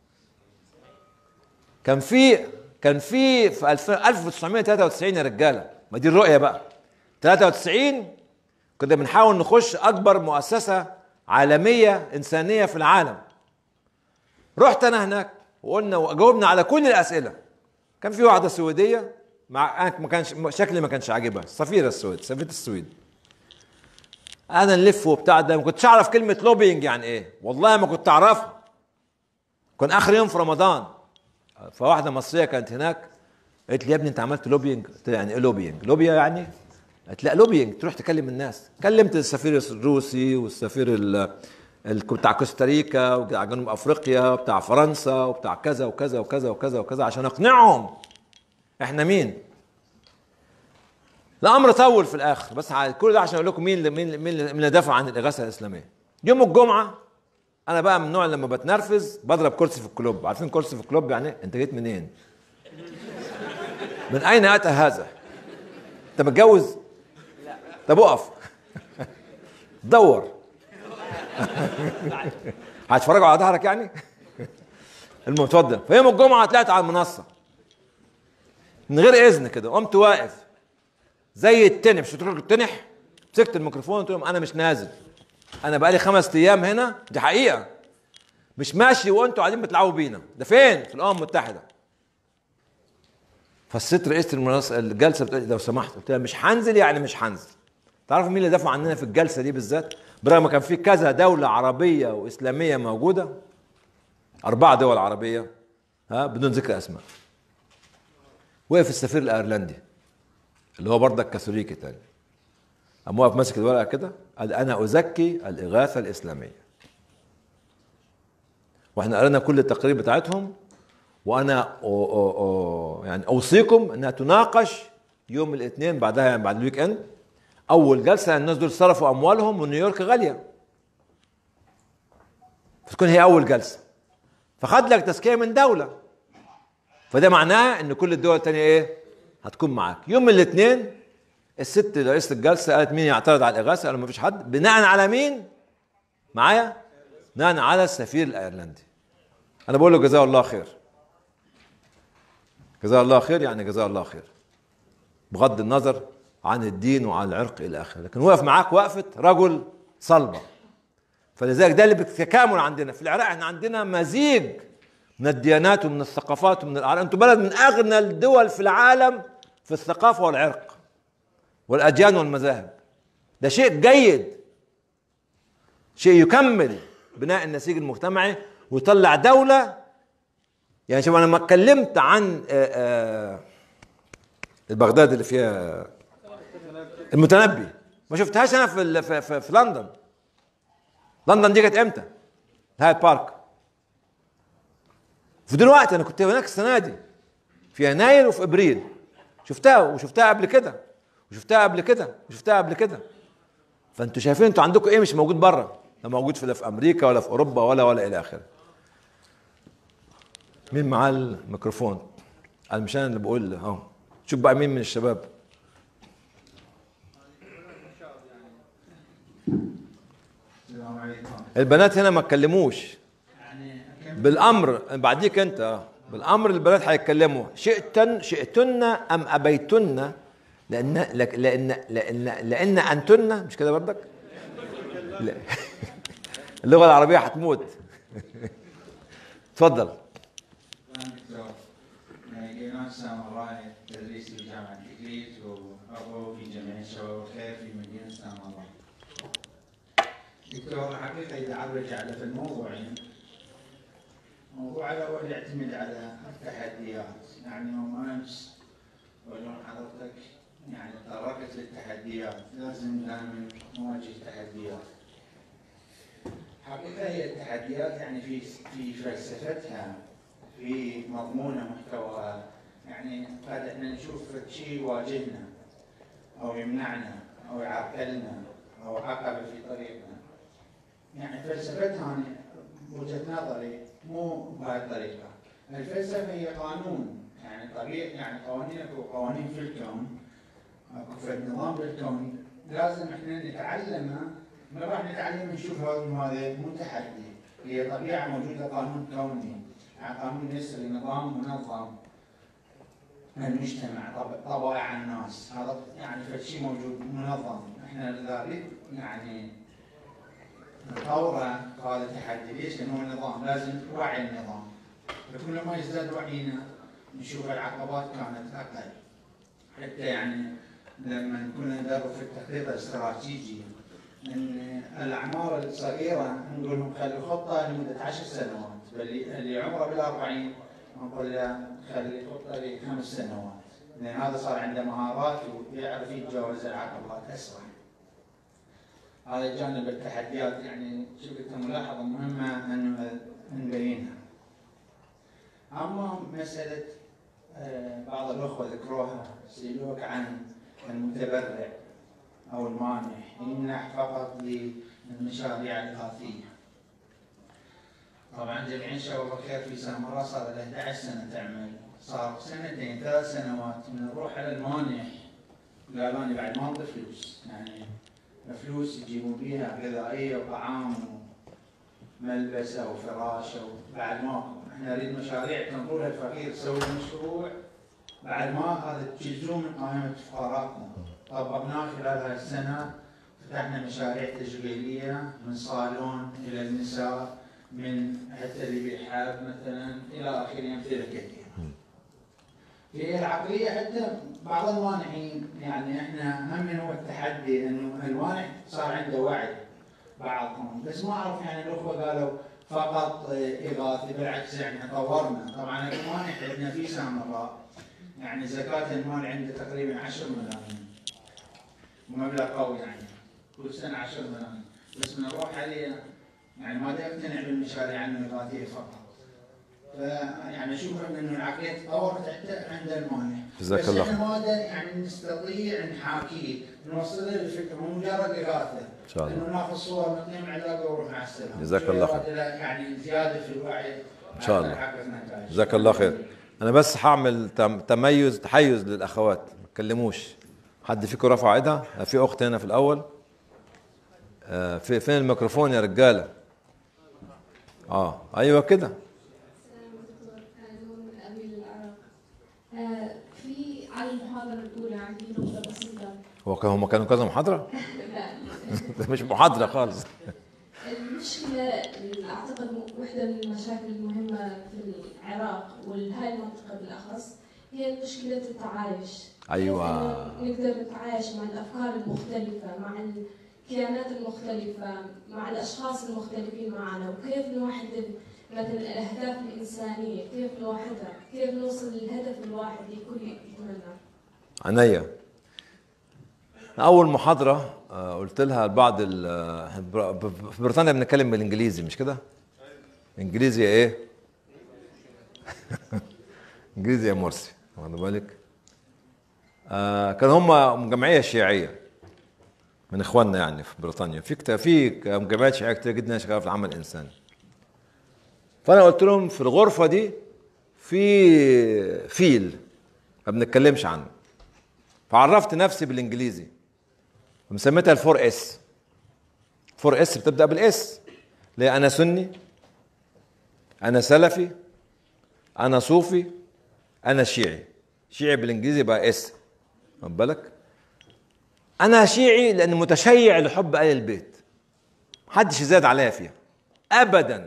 كان في كان في في ألف وتسعمائة وثلاثة وتسعين يا رجاله، ما دي الرؤيه بقى. ثلاثة وتسعين كنا بنحاول نخش اكبر مؤسسه عالميه انسانيه في العالم. رحت انا هناك وقلنا وجاوبنا على كل الاسئله. كان في واحده سويديه مع ما كانش شكلي ما كانش عاجبها، السفيره السويد، سفيره السويد. انا نلف وبتاع ده، ما كنتش اعرف كلمه لوبينج يعني ايه، والله ما كنت اعرفها. كان اخر يوم في رمضان، فواحده مصريه كانت هناك قالت لي يا ابني انت عملت لوبينج؟ قلت لها يعني ايه لوبينج؟ لوبيا يعني؟ قالت لا لوبينج تروح تكلم الناس. كلمت السفير الروسي والسفير بتاع كوستاريكا وبتاع جنوب افريقيا وبتاع فرنسا وبتاع كذا وكذا وكذا وكذا وكذا عشان اقنعهم احنا مين. الامر طول في الاخر، بس كل ده عشان اقول لكم مين مين مين اللي دافع عن الاغاثه الاسلاميه. يوم الجمعه انا بقى من النوع لما بتنرفز بضرب كرسي في الكلوب. عارفين كرسي في الكلوب يعني ايه؟ انت جيت منين؟ من اين اتى هذا؟ انت متجوز؟ لا. طب اقف. دور. هتفرجوا على ظهرك يعني؟ المهم اتفضل. فيوم الجمعه طلعت على المنصه من غير اذن كده، قمت واقف زي التنح، مش بتقول التنح؟ مسكت الميكروفون قلت لهم انا مش نازل، انا بقالي خمس ايام هنا، دي حقيقه، مش ماشي وانتوا قاعدين بتلعبوا بينا. ده فين؟ في الامم المتحده. فالست رئيسه المنصه الجلسه بتقول لو سمحت، قلت لها مش هنزل يعني مش هنزل. تعرفوا مين اللي دافع عننا في الجلسه دي بالذات؟ برغم ما كان في كذا دوله عربيه واسلاميه موجوده، اربع دول عربيه ها بدون ذكر اسماء. وقف السفير الايرلندي اللي هو برضك كاثوليكي تاني، قام واقف ماسك الورقه كده قال انا ازكي الاغاثه الاسلاميه. واحنا قرينا كل التقارير بتاعتهم، وانا أو أو أو يعني اوصيكم انها تناقش يوم الاثنين بعدها، يعني بعد الويك اند، اول جلسه. الناس دول صرفوا اموالهم ونيويورك غاليه، فتكون هي اول جلسه، فخد لك تزكيه من دوله، فده معناه ان كل الدول الثانيه ايه هتكون معاك. يوم الاثنين الست رئيسه الجلسه قالت مين يعترض على الاغاثه؟ قالوا ما فيش حد. بناء على مين؟ معايا؟ بناء على السفير الايرلندي. انا بقول له جزاه الله خير، جزاه الله خير، يعني جزاه الله خير بغض النظر عن الدين وعن العرق الى اخره، لكن وقف معاك وقفه رجل صلبه. فلذلك ده اللي بالتكامل عندنا في العراق. احنا عندنا مزيج من الديانات ومن الثقافات ومن الاعراق. انتم بلد من اغنى الدول في العالم في الثقافه والعرق والاديان والمذاهب. ده شيء جيد، شيء يكمل بناء النسيج المجتمعي ويطلع دوله. يعني شوف انا لما اتكلمت عن البغداد اللي فيها المتنبي، ما شفتهاش انا في في, في, في لندن. لندن دي كانت امتى؟ هايد بارك. في دلوقتي انا كنت هناك السنه دي في يناير وفي ابريل، شفتها وشفتها قبل كده وشفتها قبل كده وشفتها قبل كده. فانتوا شايفين انتوا عندكم ايه مش موجود بره، لا موجود في لا في امريكا ولا في اوروبا ولا ولا الى اخره. مين معاه الميكروفون؟ قال مش انا اللي بقول اهو. شوف بقى مين من الشباب. البنات هنا ما اتكلموش بالامر، بعديك انت بالامر البنات هيتكلموا شئتن شئتن ام ابيتن، لان لان لان لان انتن، مش كده بردك؟ لا. اللغه العربيه هتموت. اتفضل. جينا السنة وراي تدريس في جامعة إكليت وأبو في جميع الشباب الخير في مدينة سان الله. دكتور حقيقة إذا عرج على في الموضوع الموضوع الأول يعتمد على التحديات، يعني يوم أمس ويوم حضرتك يعني تطرقت للتحديات، لازم دائما نواجه التحديات. حقيقة هي التحديات يعني في في فلسفتها، في مضمونها، محتواها، يعني قد احنا نشوف شيء يواجهنا او يمنعنا او يعرقلنا او عقبه في طريقنا. يعني فلسفتها وجهه نظري مو بهذه الطريقه. الفلسفه هي قانون، يعني طريق، يعني قوانين، اكو قوانين في الكون، اكو في النظام بالكون لازم احنا نتعلمها. ما راح نتعلم نشوف هذا مو تحدي، هي طبيعه موجوده، قانون كوني، يعني قانون يسري، نظام منظم المجتمع، طبائع الناس، هذا يعني فشيء موجود منظم. احنا اذا نريد يعني نطوره هذا التحدي، ليش؟ لانه النظام لازم وعي النظام، فكل ما يزداد وعينا نشوف العقبات كانت اقل. حتى يعني لما كنا ندرب في التخطيط الاستراتيجي ان الاعمار الصغيره نقول لهم خلي خطه لمده عشر سنوات، اللي اللي عمره بالأربعين نقول له خلي خطه لخمس سنوات، لان هذا صار عنده مهارات ويعرف يتجاوز العقبات اسرع. هذا جانب التحديات، يعني شفت ملاحظه مهمه ان نبينها. اما مساله بعض الاخوه ذكروها، يسالوك عن المتبرع او المانح يمنح فقط للمشاريع الاغاثيه. طبعا جميع الشباب الخير في سامراء صار له احد عشر سنه تعمل، صار سنتين ثلاث سنوات من نروح على المانح قالوا لي بعد ما انطي فلوس، يعني فلوس يجيبون بيها غذائيه وطعام وملبس او فراش او بعد ما احنا نريد مشاريع تنظر الفقير سوي مشروع بعد ما هذا تجزوه من قائمه فقراءكم. طبقناه خلال هاي السنه، فتحنا مشاريع تشغيليه من صالون الى النساء، من حتى اللي يبيع حاب مثلا الى اخره، امثله كثيره. في العقليه حتى بعض الوانحين يعني احنا هم هو التحدي انه الوانح صار عنده وعي بعضهم، بس ما اعرف يعني الاخوه قالوا فقط اغاثي، بالعكس يعني طورنا. طبعا الوانح عندنا في سامراء يعني زكاه المال عنده تقريبا عشرة ملايين، ومبلغ قوي يعني كل سنه عشرة ملايين، بس بنروح عليه يعني ما يقتنع بالمشاريع الإغاثية فقط. فيعني اشوف انه العقليه تطورت حتى عند المانح. جزاك الله خير. بس احنا ما يعني نستطيع نحاكيه، نوصل له الفكره مو مجرد اغاثه. ان شاء الله. انه ناخذ صور نقيم علاقه ونروح مع السلامه. جزاك الله خير. يعني زياده في الوعي ان شاء الله. جزاك الله خير. انا بس هعمل تميز تحيز للاخوات، ما تكلموش. حد فيكم رفع ايدها؟ في اخت هنا في الاول. آه في فين الميكروفون يا رجاله؟ اه ايوه كده. في على المحاضرة الأولى عندي نقطة بسيطة. هو كان هم كانوا كذا محاضرة؟ لا مش محاضرة خالص. المشكلة اللي أعتقد واحدة من المشاكل المهمة في العراق وهاي المنطقة بالأخص هي مشكلة التعايش. أيوة. نقدر نتعايش مع الأفكار المختلفة، مع الكيانات المختلفة، مع الأشخاص المختلفين معنا، وكيف نوحد مثلا الأهداف الإنسانية، كيف نوحدها، كيف نوصل للهدف الواحد اللي الكل يتمناه. عنيا. أول محاضرة قلت لها البعض في بريطانيا بنتكلم بالإنجليزي مش كده؟ إنجليزي إيه؟ إنجليزي يا مرسي، واخد بالك؟ آه كان هم جمعية شيعية من إخواننا يعني في بريطانيا، في في جمعيات شيعية كتير جدا شغالة في العمل الإنساني. فأنا قلت لهم في الغرفة دي في فيل ما بنتكلمش عنه، فعرفت نفسي بالإنجليزي ومسميتها الفور اس. فور اس بتبدأ بالإس، ليه؟ أنا سني، أنا سلفي، أنا صوفي، أنا شيعي. شيعي بالإنجليزي بقى اس، واخد بالك؟ أنا شيعي لأن متشيع لحب آل البيت، محدش يزاد عليا فيها أبدا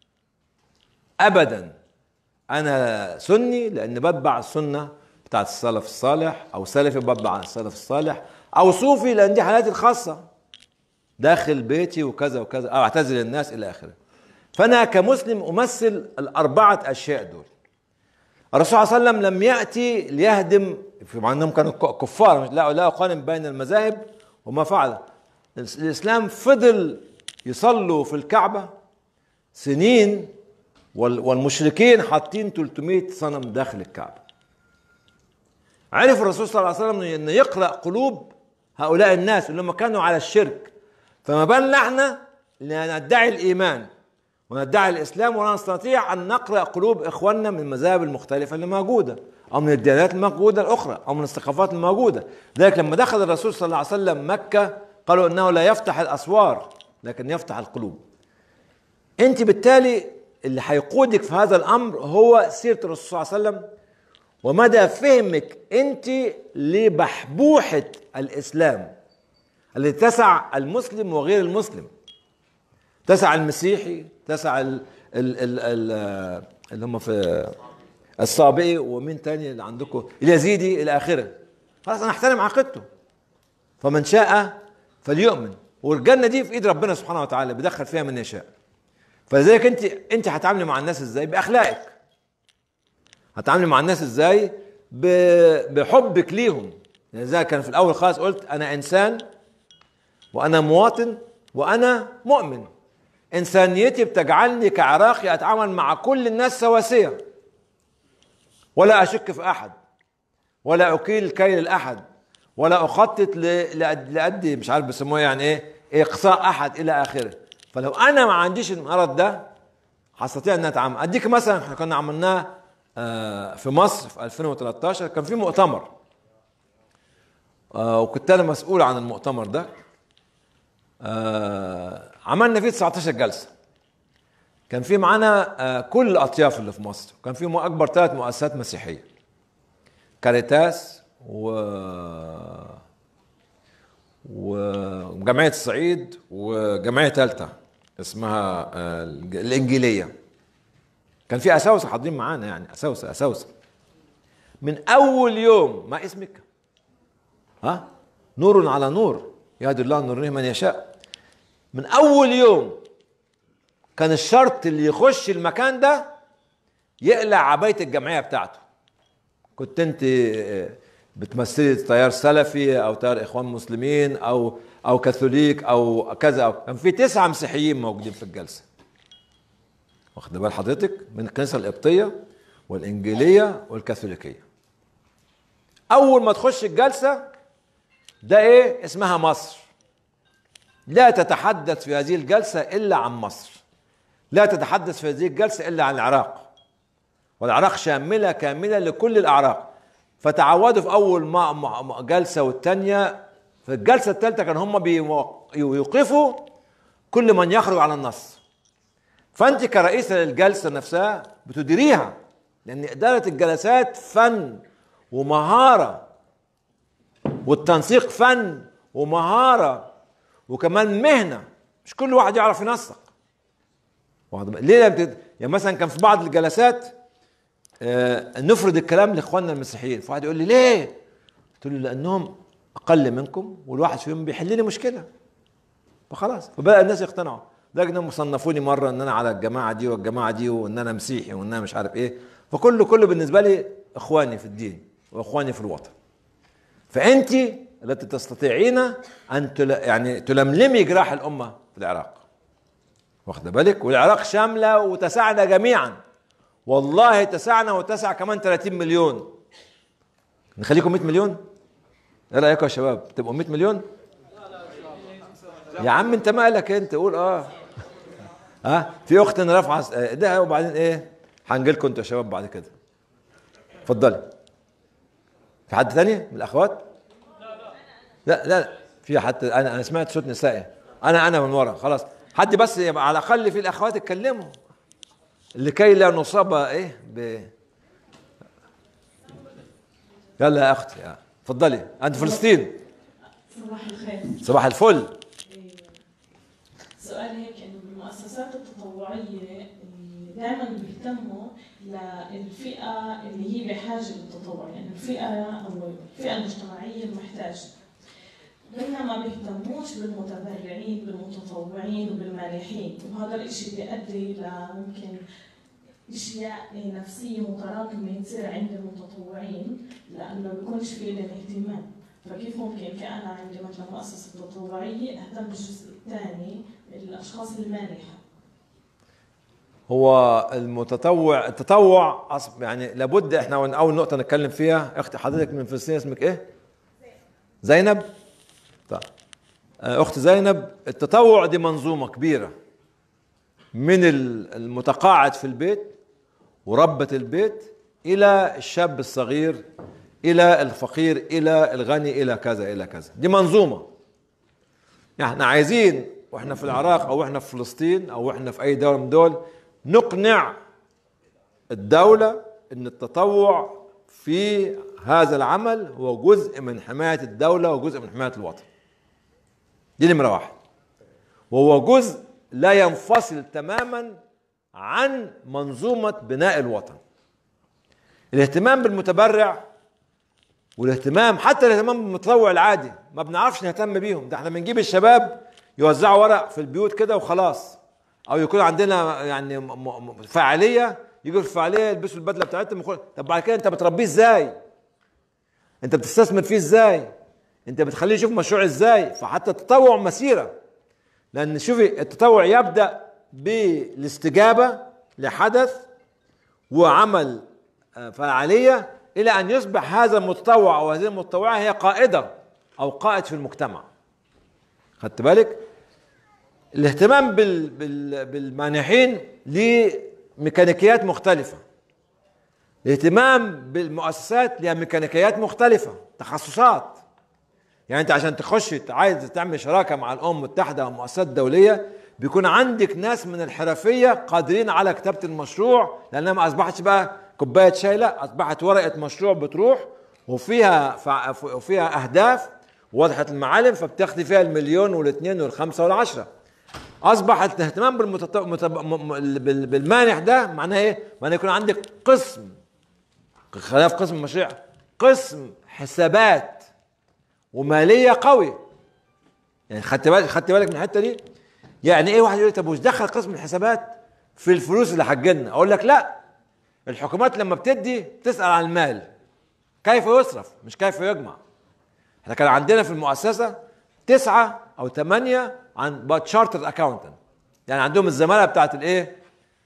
أبدا. أنا سني لأن بتبع السنة بتاعت السلف الصالح، أو سلفي بتبع السلف الصالح، أو صوفي لأن دي حالاتي الخاصة داخل بيتي وكذا وكذا، أو أعتزل الناس إلى آخره. فأنا كمسلم أمثل الأربعة أشياء دول. الرسول صلى الله عليه وسلم لم يأتي ليهدم، مع أنهم كانوا كفار، لا لا أقارن بين المذاهب وما فعل. الإسلام فضل يصلوا في الكعبة سنين، والمشركين حاطين ثلاثمائة صنم داخل الكعبة. عرف الرسول صلى الله عليه وسلم أن يقرأ قلوب هؤلاء الناس اللي هم كانوا على الشرك، فما بالنا احنا ندعي الإيمان وندعي الإسلام ولا نستطيع أن نقرأ قلوب إخواننا من المذاهب المختلفة اللي موجودة، أو من الديانات الموجودة الأخرى، أو من الثقافات الموجودة. لذلك لما دخل الرسول صلى الله عليه وسلم مكة قالوا إنه لا يفتح الأسوار لكن يفتح القلوب. أنت بالتالي اللي هيقودك في هذا الأمر هو سيرة الرسول صلى الله عليه وسلم ومدى فهمك أنت لبحبوحة الإسلام التي تسع المسلم وغير المسلم، تسع المسيحي، تسع ال ال ال ال اللي هم في الصابئي، ومين تاني اللي عندكم اليزيدي إلى آخره. خلاص أنا أحترم عقيدته، فمن شاء فليؤمن، والجنة دي في إيد ربنا سبحانه وتعالى بيدخل فيها من يشاء. فلذلك انت انت هتعاملي مع الناس ازاي؟ باخلاقك. هتعاملي مع الناس ازاي؟ بحبك ليهم. يعني زي كان في الاول خالص قلت انا انسان وانا مواطن وانا مؤمن. انسانيتي بتجعلني كعراقي اتعامل مع كل الناس سواسية، ولا اشك في احد، ولا اكيل الكيل لاحد، ولا اخطط لأدي مش عارف بيسموها يعني ايه اقصاء احد الى اخره. فلو انا ما عنديش المرض ده هستطيع ان اتعامل. اديك مثلا احنا كنا عملناه في مصر في ألفين وثلاثة عشر، كان في مؤتمر وكنت انا مسؤول عن المؤتمر ده، آه عملنا فيه تسعتاشر جلسه. كان في معانا آه كل الاطياف اللي في مصر، كان في اكبر ثلاث مؤسسات مسيحيه، كاريتاس و وجمعيه الصعيد وجمعيه ثالثه اسمها آه الانجيليه. كان في اساوسه حاضرين معانا، يعني اساوسه اساوسه من اول يوم. ما اسمك؟ ها؟ نور على نور يهدي الله نوره من يشاء. من اول يوم كان الشرط اللي يخش المكان ده يقلع عبايه الجمعيه بتاعته. كنت انت بتمثلي تيار سلفي او تيار اخوان مسلمين او او كاثوليك او كذا، أو كان في تسعه مسيحيين موجودين في الجلسه. واخد بال حضرتك؟ من الكنيسه القبطيه والانجيليه والكاثوليكيه. اول ما تخش الجلسه ده ايه؟ اسمها مصر. لا تتحدث في هذه الجلسه الا عن مصر، لا تتحدث في هذه الجلسه الا عن العراق، والعراق شامله كامله لكل الاعراق. فتعودوا في اول ما جلسه والثانيه، في الجلسه الثالثه كان هم بيوقفوا كل من يخرج على النص. فانت كرئيسه للجلسه نفسها بتديريها، لان اداره الجلسات فن ومهاره، والتنسيق فن ومهاره وكمان مهنه، مش كل واحد يعرف ينسق. ليه؟ يعني مثلا كان في بعض الجلسات آه نفرض الكلام لاخواننا المسيحيين، فواحد يقول لي ليه؟ قلت له لانهم اقل منكم والواحد فيهم بيحل لي مشكله، فخلاص. فبدا الناس يقتنعوا، لدرجه انهم صنفوني مره ان انا على الجماعه دي والجماعه دي، وان انا مسيحي وان انا مش عارف ايه. فكله كله بالنسبه لي اخواني في الدين واخواني في الوطن. فانت التي تستطيعين ان تل... يعني تلملمي جراح الامه في العراق، واخده بالك؟ والعراق شامله وتسعنا جميعا، والله تسعنا وتسع كمان ثلاثين مليون. نخليكم مئة مليون؟ ايه رايكم يا شباب؟ تبقوا مئة مليون؟ يا عم انت مالك انت؟ قول اه. ها في اخت انا رافعه ده، وبعدين ايه؟ هنجي لكم انتوا يا شباب بعد كده. اتفضلي. في حد ثاني من الاخوات؟ لا لا في حتى انا انا سمعت صوت نسائي. انا انا من ورا خلاص. حد بس يبقى على الاقل في الاخوات اتكلموا لكي لا نصاب ايه ب يلا يا اختي اتفضلي. انت فلسطين. صباح الخير. صباح الفل. سؤال هيك انه بالمؤسسات التطوعيه دائما بيهتموا للفئه اللي هي بحاجه للتطوع، يعني الفئه او الفئه المجتمعيه المحتاجه، بينما ما بيهتموش بالمتبرعين بالمتطوعين وبالمانحين، وهذا الشيء بيؤدي لممكن اشياء نفسيه متراكمه تصير عند المتطوعين لانه بيكونش في لهم اهتمام. فكيف ممكن كأنا عندي مثلا مؤسسه تطوعيه اهتم بالجزء الثاني الاشخاص المانحه؟ هو المتطوع التطوع يعني لابد احنا اول نقطه نتكلم فيها. اختي حضرتك من فلسطين اسمك ايه؟ زينب. طيب اخت زينب، التطوع دي منظومه كبيره من المتقاعد في البيت وربة البيت الى الشاب الصغير الى الفقير الى الغني الى كذا الى كذا. دي منظومه. يعني احنا عايزين واحنا في العراق او احنا في فلسطين او احنا في اي دوله من دول نقنع الدوله ان التطوع في هذا العمل هو جزء من حمايه الدوله وجزء من حمايه الوطن. دي نمره واحد. وهو جزء لا ينفصل تماما عن منظومه بناء الوطن. الاهتمام بالمتبرع والاهتمام حتى الاهتمام بالمتطوع العادي ما بنعرفش نهتم بيهم. ده احنا بنجيب الشباب يوزعوا ورق في البيوت كده وخلاص، او يكون عندنا يعني فعاليه، يجوا في الفعاليه يلبسوا البدله بتاعتهم. طب بعد كده انت بتربيه ازاي؟ انت بتستثمر فيه ازاي؟ انت بتخليه يشوف مشروع ازاي؟ فحتى التطوع مسيره. لان شوفي التطوع يبدا بالاستجابه لحدث وعمل فعاليه الى ان يصبح هذا المتطوع او هذه المتطوعه هي قائده او قائد في المجتمع. خدت بالك؟ الاهتمام بال بال بالمانحين لميكانيكيات مختلفه. الاهتمام بالمؤسسات لها ميكانيكيات مختلفه، تخصصات. يعني انت عشان تخش عايز تعمل شراكه مع الامم المتحده او المؤسسات الدوليه بيكون عندك ناس من الحرفيه قادرين على كتابه المشروع، لانها ما اصبحتش بقى كوبايه شاي، لا اصبحت ورقه مشروع بتروح وفيها وفيها اهداف وضحت المعالم، فبتاخدي فيها المليون والاثنين والخمسه والعشره. اصبح الاهتمام بالمتط... بالمانح ده معناه ايه؟ معناه يكون عندك قسم، خلاف قسم المشاريع، قسم حسابات وماليه قوي. يعني خدت بالك خدت بالك من الحته دي؟ يعني ايه واحد يقول لي طب وش دخل قسم الحسابات في الفلوس اللي هتجيلنا؟ اقول لك لا، الحكومات لما بتدي بتسال عن المال كيف يصرف مش كيف يجمع. احنا كان عندنا في المؤسسه تسعه او ثمانيه عن تشارتر اكاونتنت، يعني عندهم الزماله بتاعت الايه؟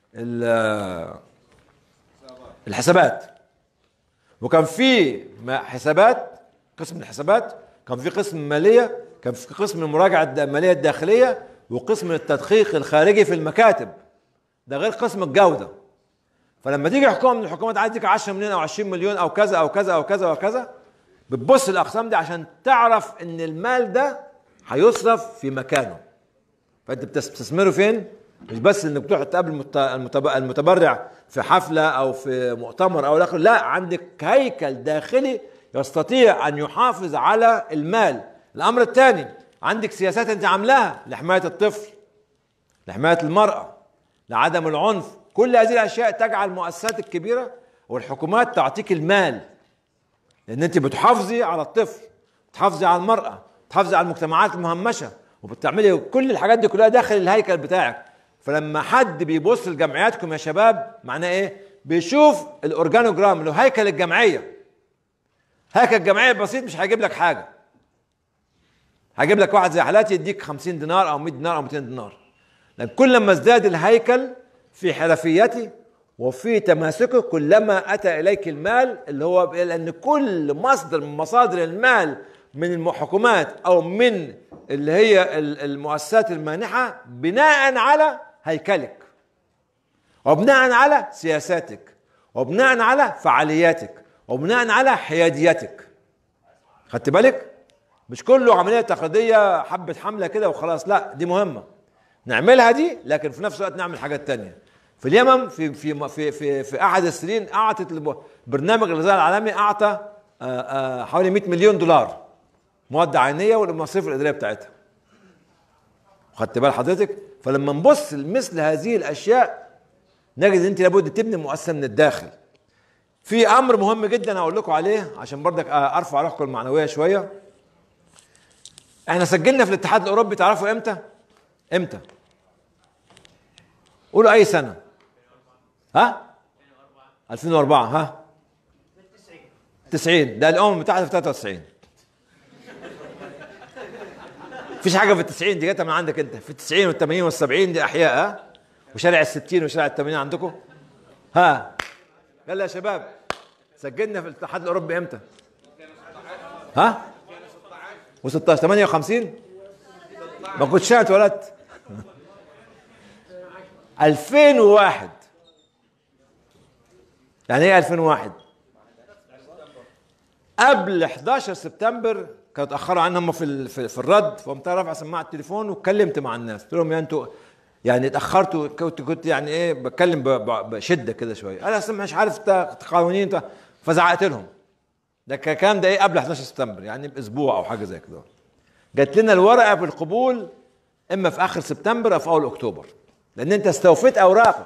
الحسابات. وكان في حسابات، قسم الحسابات، كان في قسم الماليه، كان في قسم المراجعه الماليه الداخليه، وقسم التدقيق الخارجي في المكاتب، ده غير قسم الجوده. فلما تيجي حكومه من الحكومات عايز تديك عشرة مليون او عشرين مليون او كذا او كذا او كذا وكذا، بتبص الاقسام دي عشان تعرف ان المال ده هيصرف في مكانه. فانت بتستثمره فين؟ مش بس انك تروح تقابل المتبرع في حفله او في مؤتمر او الاخر، لا، عندك هيكل داخلي يستطيع ان يحافظ على المال. الامر الثاني، عندك سياسات انت عاملاها لحمايه الطفل، لحمايه المراه، لعدم العنف. كل هذه الاشياء تجعل المؤسسات الكبيره والحكومات تعطيك المال، لان انت بتحافظي على الطفل، بتحافظي على المراه، بتحافظي على المجتمعات المهمشه، وبتعملي كل الحاجات دي كلها داخل الهيكل بتاعك. فلما حد بيبص لجمعياتكم يا شباب معناه ايه؟ بيشوف الاورجانوجرام اللي هو هيكل الجمعيه. هيكل الجمعيه بسيط مش هيجيب لك حاجه، هجيب لك واحد زي حالاتي يديك خمسين دينار او مية دينار او مئتين دينار. لان كل ما ازداد الهيكل في حرفيته وفي تماسكه كلما اتى اليك المال، اللي هو لان كل مصدر من مصادر المال من الحكومات او من اللي هي المؤسسات المانحه بناء على هيكلك، وبناء على سياساتك، وبناء على فعالياتك، وبناء على حياديتك. خدت بالك؟ مش كله عمليه تقليديه حبه حمله كده وخلاص، لا، دي مهمه نعملها دي، لكن في نفس الوقت نعمل حاجات تانية. في اليمن في في في في, في احد السنين اعطت برنامج الغذاء العالمي اعطى حوالي مئة مليون دولار مواد عينيه والمصاريف الاداريه بتاعتها. خدت بال حضرتك؟ فلما نبص لمثل هذه الاشياء نجد ان انت لابد تبني مؤسسه من الداخل. في امر مهم جدا اقول لكم عليه عشان برضك ارفع روحكم المعنويه شويه. احنا سجلنا في الاتحاد الاوروبي، تعرفوا امتى؟ امتى؟ قولوا اي سنه. ها؟ ألفين وأربعة. ها؟ تسعين. ده الامم المتحده في ثلاثة وتسعين. مفيش حاجه في التسعين دي جاتها من عندك انت. في التسعين والثمانين والسبعين دي احياء، ها؟ وشارع الستين وشارع الثمانين عندكم. ها؟ يلا يا شباب، سجلنا في الاتحاد الاوروبي امتى؟ ها؟ و16 ثمانية وخمسين. ما كنتش انا اتولدت. ألفين وواحد. يعني ايه ألفين وواحد؟ قبل حداشر سبتمبر كانوا اتاخروا عني هم في في الرد، فقمت رافع سماعه التليفون واتكلمت مع الناس، قلت لهم يا انتوا يعني اتاخرتوا، كنت كنت يعني ايه بتكلم بشده كده شويه، انا اصلا مش عارف قوانين، فزعقت لهم. ده الكلام ده ايه قبل حداشر سبتمبر، يعني باسبوع او حاجه زي كده. جات لنا الورقه بالقبول اما في اخر سبتمبر او في اول اكتوبر، لان انت استوفيت اوراقك.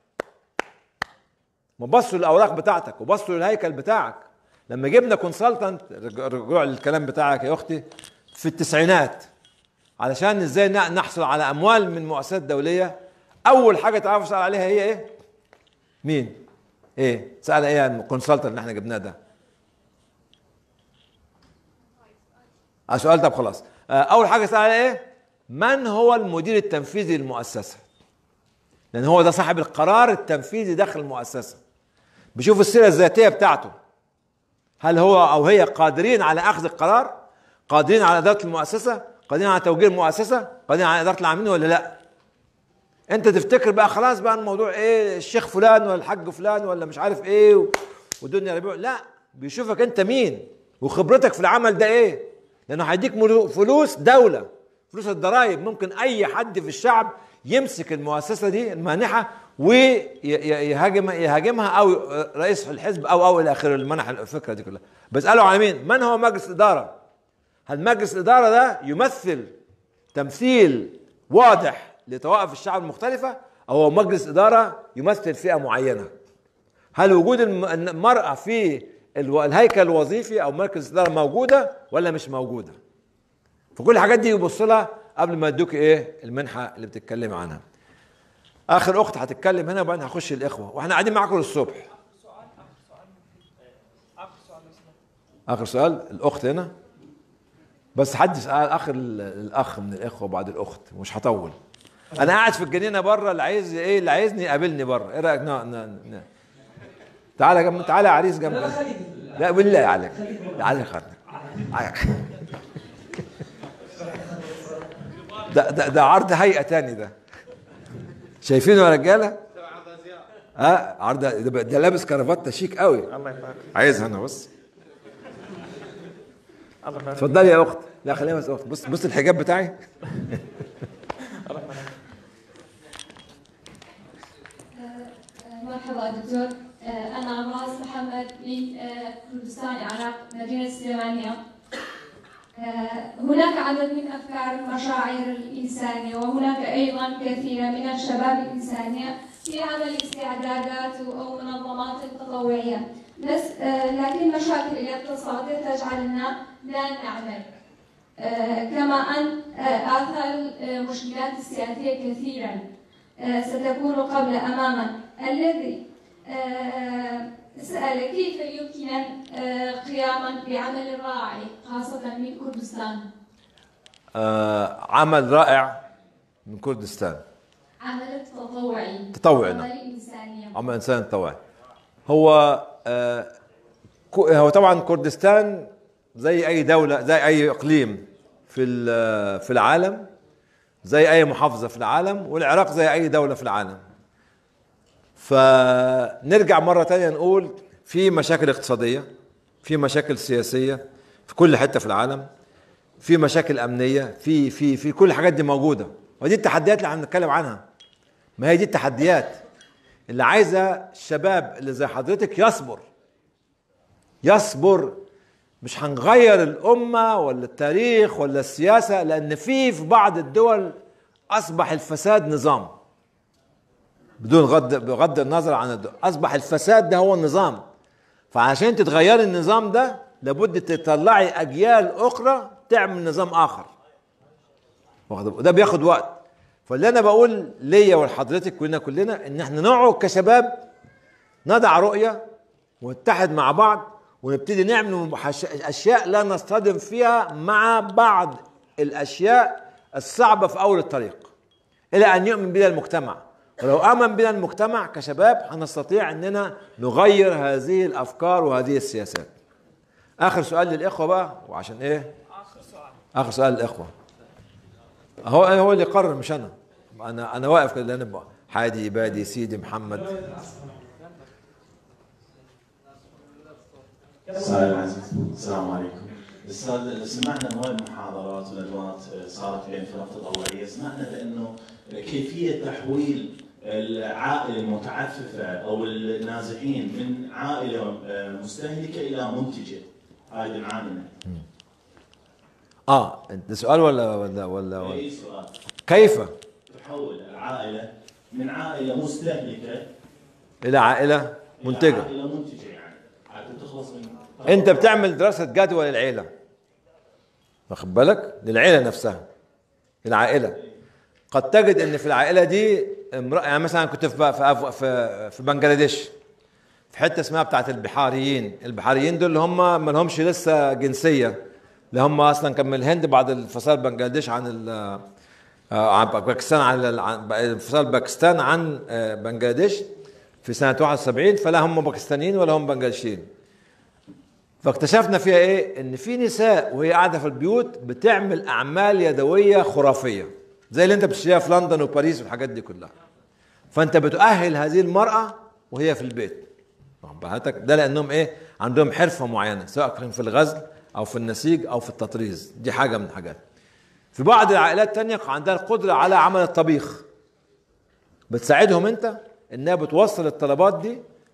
ما بصوا للاوراق بتاعتك وبصوا للهيكل بتاعك. لما جبنا كونسلتنت، رجوع للكلام بتاعك يا اختي، في التسعينات علشان ازاي نحصل على اموال من مؤسسات دوليه، اول حاجه تعرفوا سال عليها هي ايه؟ مين؟ ايه؟ سال ايه الكونسلتنت اللي احنا جبناه ده؟ اه سؤال. طب خلاص، اول حاجه سال عليها ايه؟ من هو المدير التنفيذي للمؤسسه؟ لان هو ده صاحب القرار التنفيذي داخل المؤسسه. بيشوف السيره الذاتيه بتاعته، هل هو او هي قادرين على اخذ القرار؟ قادرين على اداره المؤسسه؟ قادرين على توجيه المؤسسه؟ قادرين على اداره العاملين ولا لا؟ انت تفتكر بقى خلاص بقى الموضوع ايه، الشيخ فلان ولا الحاج فلان ولا مش عارف ايه والدنيا ربيع. لا، بيشوفك انت مين وخبرتك في العمل ده ايه. لانه هيديك فلوس دوله، فلوس الضرائب. ممكن اي حد في الشعب يمسك المؤسسه دي المانحه ويهاجم يهاجمها، او رئيس الحزب او او الى اخره، المنح الفكره دي كلها. بساله على مين؟ من هو مجلس الاداره؟ هل مجلس الاداره ده يمثل تمثيل واضح لطوائف الشعب المختلفه، او هو مجلس اداره يمثل فئه معينه؟ هل وجود المراه في الهيكل الوظيفي او مركز الاداره موجوده ولا مش موجوده؟ فكل الحاجات دي يبص لها قبل ما يدوك ايه المنحه اللي بتتكلم عنها. اخر اخت هتتكلم هنا وبعدين هخش الاخوه، واحنا قاعدين معاكم للصبح. اخر سؤال الاخت هنا، بس حد يسال اخر الاخ من الاخوه وبعد الاخت، مش هطول. انا قاعد في الجنينه بره، اللي عايز ايه اللي عايزني يقابلني بره. ايه رايك؟ نا نا نا. تعالى جنب، تعالى يا عريس جنبي. لا بالله عليك، تعالى خدنا. ده ده ده عرض هيئه تاني ده. شايفينه يا رجاله؟ ها عرض ده, ده لابس كرافته شيك قوي. الله يبارك. عايزها انا بص. الله يبارك. اتفضلي يا اخت. لا خليها بس اخت. بص بص الحجاب بتاعي. مرحبا دكتور، انا عماس محمد من كردستان العراق، مدينه السليمانيه. هناك عدد من أفكار المشاعر الإنسانية، وهناك أيضا كثير من الشباب الإنسانية في عمل استعدادات أو منظمات تطوعية، بس لكن مشاكل الاقتصاد تجعلنا لا نعمل، كما أن آثار المشكلات السياسية كثيرا ستكون قبل أماما. الذي سأل كيف يمكن قياما بعمل راعي خاصة من كردستان؟ آه عمل رائع من كردستان. عمل تطوعي. تطوعي. عمل إنساني. عمل إنساني تطوعي. هو آه هو طبعا كردستان زي أي دولة، زي أي إقليم في في العالم، زي أي محافظة في العالم، والعراق زي أي دولة في العالم. فنرجع مرة تانية نقول في مشاكل اقتصادية، في مشاكل سياسية في كل حتة في العالم، في مشاكل أمنية، في في في كل الحاجات دي موجودة، ودي التحديات اللي هنتكلم عنها. ما هي دي التحديات اللي عايزة الشباب اللي زي حضرتك يصبر يصبر. مش هنغير الأمة ولا التاريخ ولا السياسة، لأن في في بعض الدول أصبح الفساد نظام، بدون غض بغض النظر عن الدول. أصبح الفساد ده هو النظام. فعشان تتغير النظام ده لابد تطلعي أجيال أخرى تعمل نظام آخر، وده بياخد وقت. فاللي أنا بقول ليا ولحضرتك ولنا كلنا إن احنا نقعد كشباب نضع رؤية ونتحد مع بعض ونبتدي نعمل أشياء لا نصطدم فيها مع بعض الأشياء الصعبة في أول الطريق، إلى أن يؤمن بنا المجتمع. ولو آمن بنا المجتمع كشباب هنستطيع أننا نغير هذه الأفكار وهذه السياسات. آخر سؤال للإخوة بقى، وعشان إيه؟ آخر سؤال آخر سؤال للإخوة. هو هو اللي يقرر مش أنا. أنا أنا واقف كده، أنا حادي بادي سيدي محمد. أستاذ العزيز، السلام عليكم. أستاذ، سمعنا هواي محاضرات وندوات صارت بين فرق تطوعية، سمعنا بأنه كيفية تحويل العائلة المتعففة أو النازحين من عائلة مستهلكة إلى منتجة، هاي بنعاني. آه أنت سؤال ولا ولا ولا, ولا. أي سؤال. كيف تحول العائلة من عائلة مستهلكة إلى عائلة منتجة؟ إلى منتجة، يعني حتى تخلص من. أنت بتعمل دراسة جدوى للعيلة، واخد بالك؟ للعيلة نفسها، العائلة. قد تجد ان في العائله دي امراه، يعني مثلا كنت في في في بنجلاديش في حته اسمها بتاعت البحاريين. البحاريين دول اللي هم ما لهمش لسه جنسيه، اللي هم اصلا كان من الهند بعد انفصال بنجلاديش عن عن باكستان، عن انفصال باكستان عن بنجلاديش في سنه واحد وسبعين، فلا هم باكستانيين ولا هم بنجلاديشيين. فاكتشفنا فيها ايه؟ ان في نساء وهي قاعده في البيوت بتعمل اعمال يدويه خرافيه زي اللي انت بتشتريها في لندن وباريس والحاجات دي كلها. فانت بتؤهل هذه المرأة وهي في البيت، ده لانهم ايه؟ عندهم حرفة معينة، سواء كان في الغزل او في النسيج او في التطريز، دي حاجه من الحاجات. في بعض العائلات التانية عندها القدره على عمل الطبيخ، بتساعدهم انت انها بتوصل الطلبات دي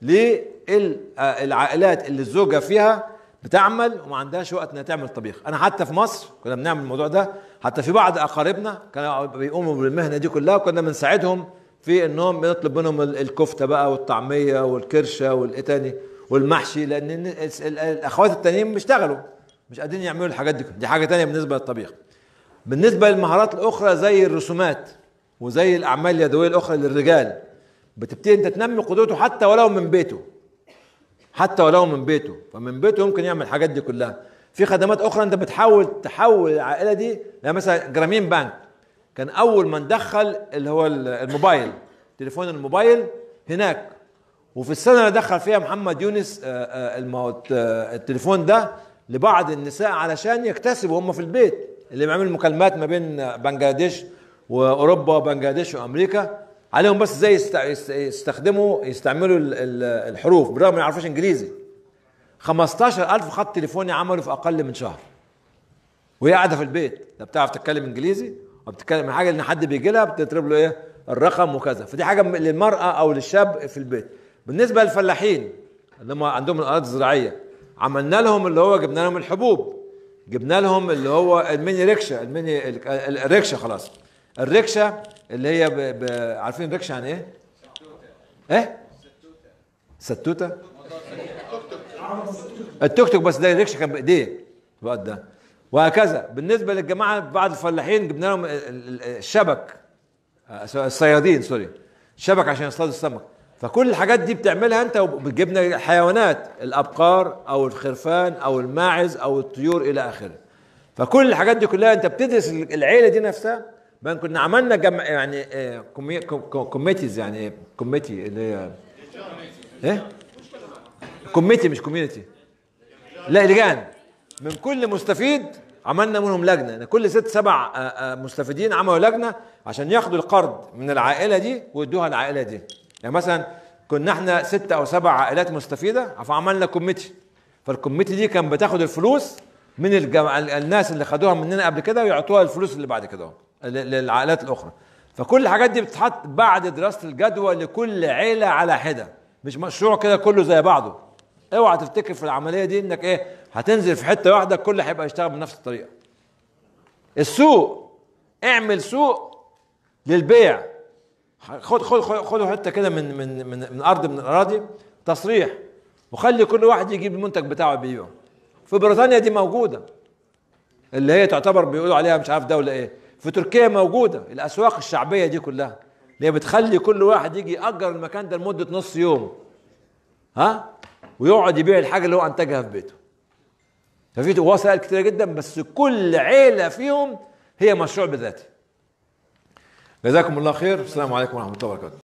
للعائلات اللي الزوجه فيها بتعمل وما عندهاش وقت انها تعمل طبيخ. انا حتى في مصر كنا بنعمل الموضوع ده، حتى في بعض اقاربنا كانوا بيقوموا بالمهنه دي كلها، وكنا بنساعدهم في انهم بنطلب منهم الكفته بقى والطعميه والكرشه والايه تاني والمحشي، لان الاخوات التانيين بيشتغلوا مش قادرين يعملوا الحاجات دي. دي حاجه تانيه بالنسبه للطبيخ. بالنسبه للمهارات الاخرى زي الرسومات وزي الاعمال اليدويه الاخرى للرجال، بتبتدي انت تنمي قدرته حتى ولو من بيته، حتى ولو من بيته، فمن بيته يمكن يعمل الحاجات دي كلها. في خدمات اخرى انت بتحاول تحول العائله دي، يعني مثلا جرامين بانك كان اول ما ندخل اللي هو الموبايل، تليفون الموبايل هناك، وفي السنه اللي دخل فيها محمد يونس التليفون ده لبعض النساء علشان يكتسبوا هم في البيت، اللي بيعملوا مكالمات ما بين بنجلاديش واوروبا وبنجلاديش وامريكا، عليهم بس ازاي يستخدموا يستعملوا الحروف بالرغم ما يعرفوش انجليزي. خمستاشر ألف خط تليفوني عملوا في اقل من شهر، وهي قاعده في البيت، لا بتعرف تتكلم انجليزي وبتتكلم حاجه ان حد بيجي لها بتضرب له ايه الرقم وكذا. فدي حاجه للمراه او للشاب في البيت. بالنسبه للفلاحين اللي هم عندهم الاراضي الزراعيه، عملنا لهم اللي هو جبنا لهم الحبوب، جبنا لهم اللي هو الميني ريكشا، الميني الريكشا خلاص، الريكشا اللي هي ب... ب... عارفين الريكشا يعني ايه؟ ايه؟ ستوته؟ التوك توك، بس ده الريكشا كان بايديه في الوقت ده. وهكذا بالنسبه للجماعه بعض الفلاحين جبنا لهم الشبك، الصيادين سوري، شبك عشان يصطادوا السمك. فكل الحاجات دي بتعملها انت، وبتجيبنا الحيوانات، الابقار او الخرفان او الماعز او الطيور الى اخره. فكل الحاجات دي كلها انت بتدرس العيله دي نفسها. بقى كنا عملنا جمع يعني كوميتيز، يعني ايه كوميتي اللي هي ايه كوميتي مش كوميونتي، لا لجان من كل مستفيد، عملنا منهم لجنه، يعني كل ست سبع مستفيدين عملوا لجنه عشان ياخدوا القرض من العائله دي ويدوها للعائله دي. يعني مثلا كنا احنا ست او سبع عائلات مستفيده، فعملنا كوميتي، فالكوميتي دي كان بتاخد الفلوس من الجمع... الناس اللي خدوها مننا قبل كده ويعطوها الفلوس اللي بعد كده للعائلات الاخرى. فكل الحاجات دي بتتحط بعد دراسه الجدوى لكل عيله على حده، مش مشروع كده كله زي بعضه. اوعى تفتكر في العمليه دي انك ايه هتنزل في حته واحده كله هيبقى يشتغل بنفس الطريقه. السوق، اعمل سوق للبيع، خد خد خدوا حته كده من من من من ارض من الاراضي تصريح، وخلي كل واحد يجيب المنتج بتاعه يبيعه. في بريطانيا دي موجوده، اللي هي تعتبر بيقولوا عليها مش عارف دوله ايه. في تركيا موجوده الاسواق الشعبيه دي كلها، اللي هي بتخلي كل واحد يجي يأجر المكان ده لمده نص يوم، ها، ويقعد يبيع الحاجه اللي هو انتجها في بيته. ففي وسائل كتيره جدا، بس كل عيله فيهم هي مشروع بذاته. جزاكم الله خير، السلام عليكم ورحمه الله وبركاته.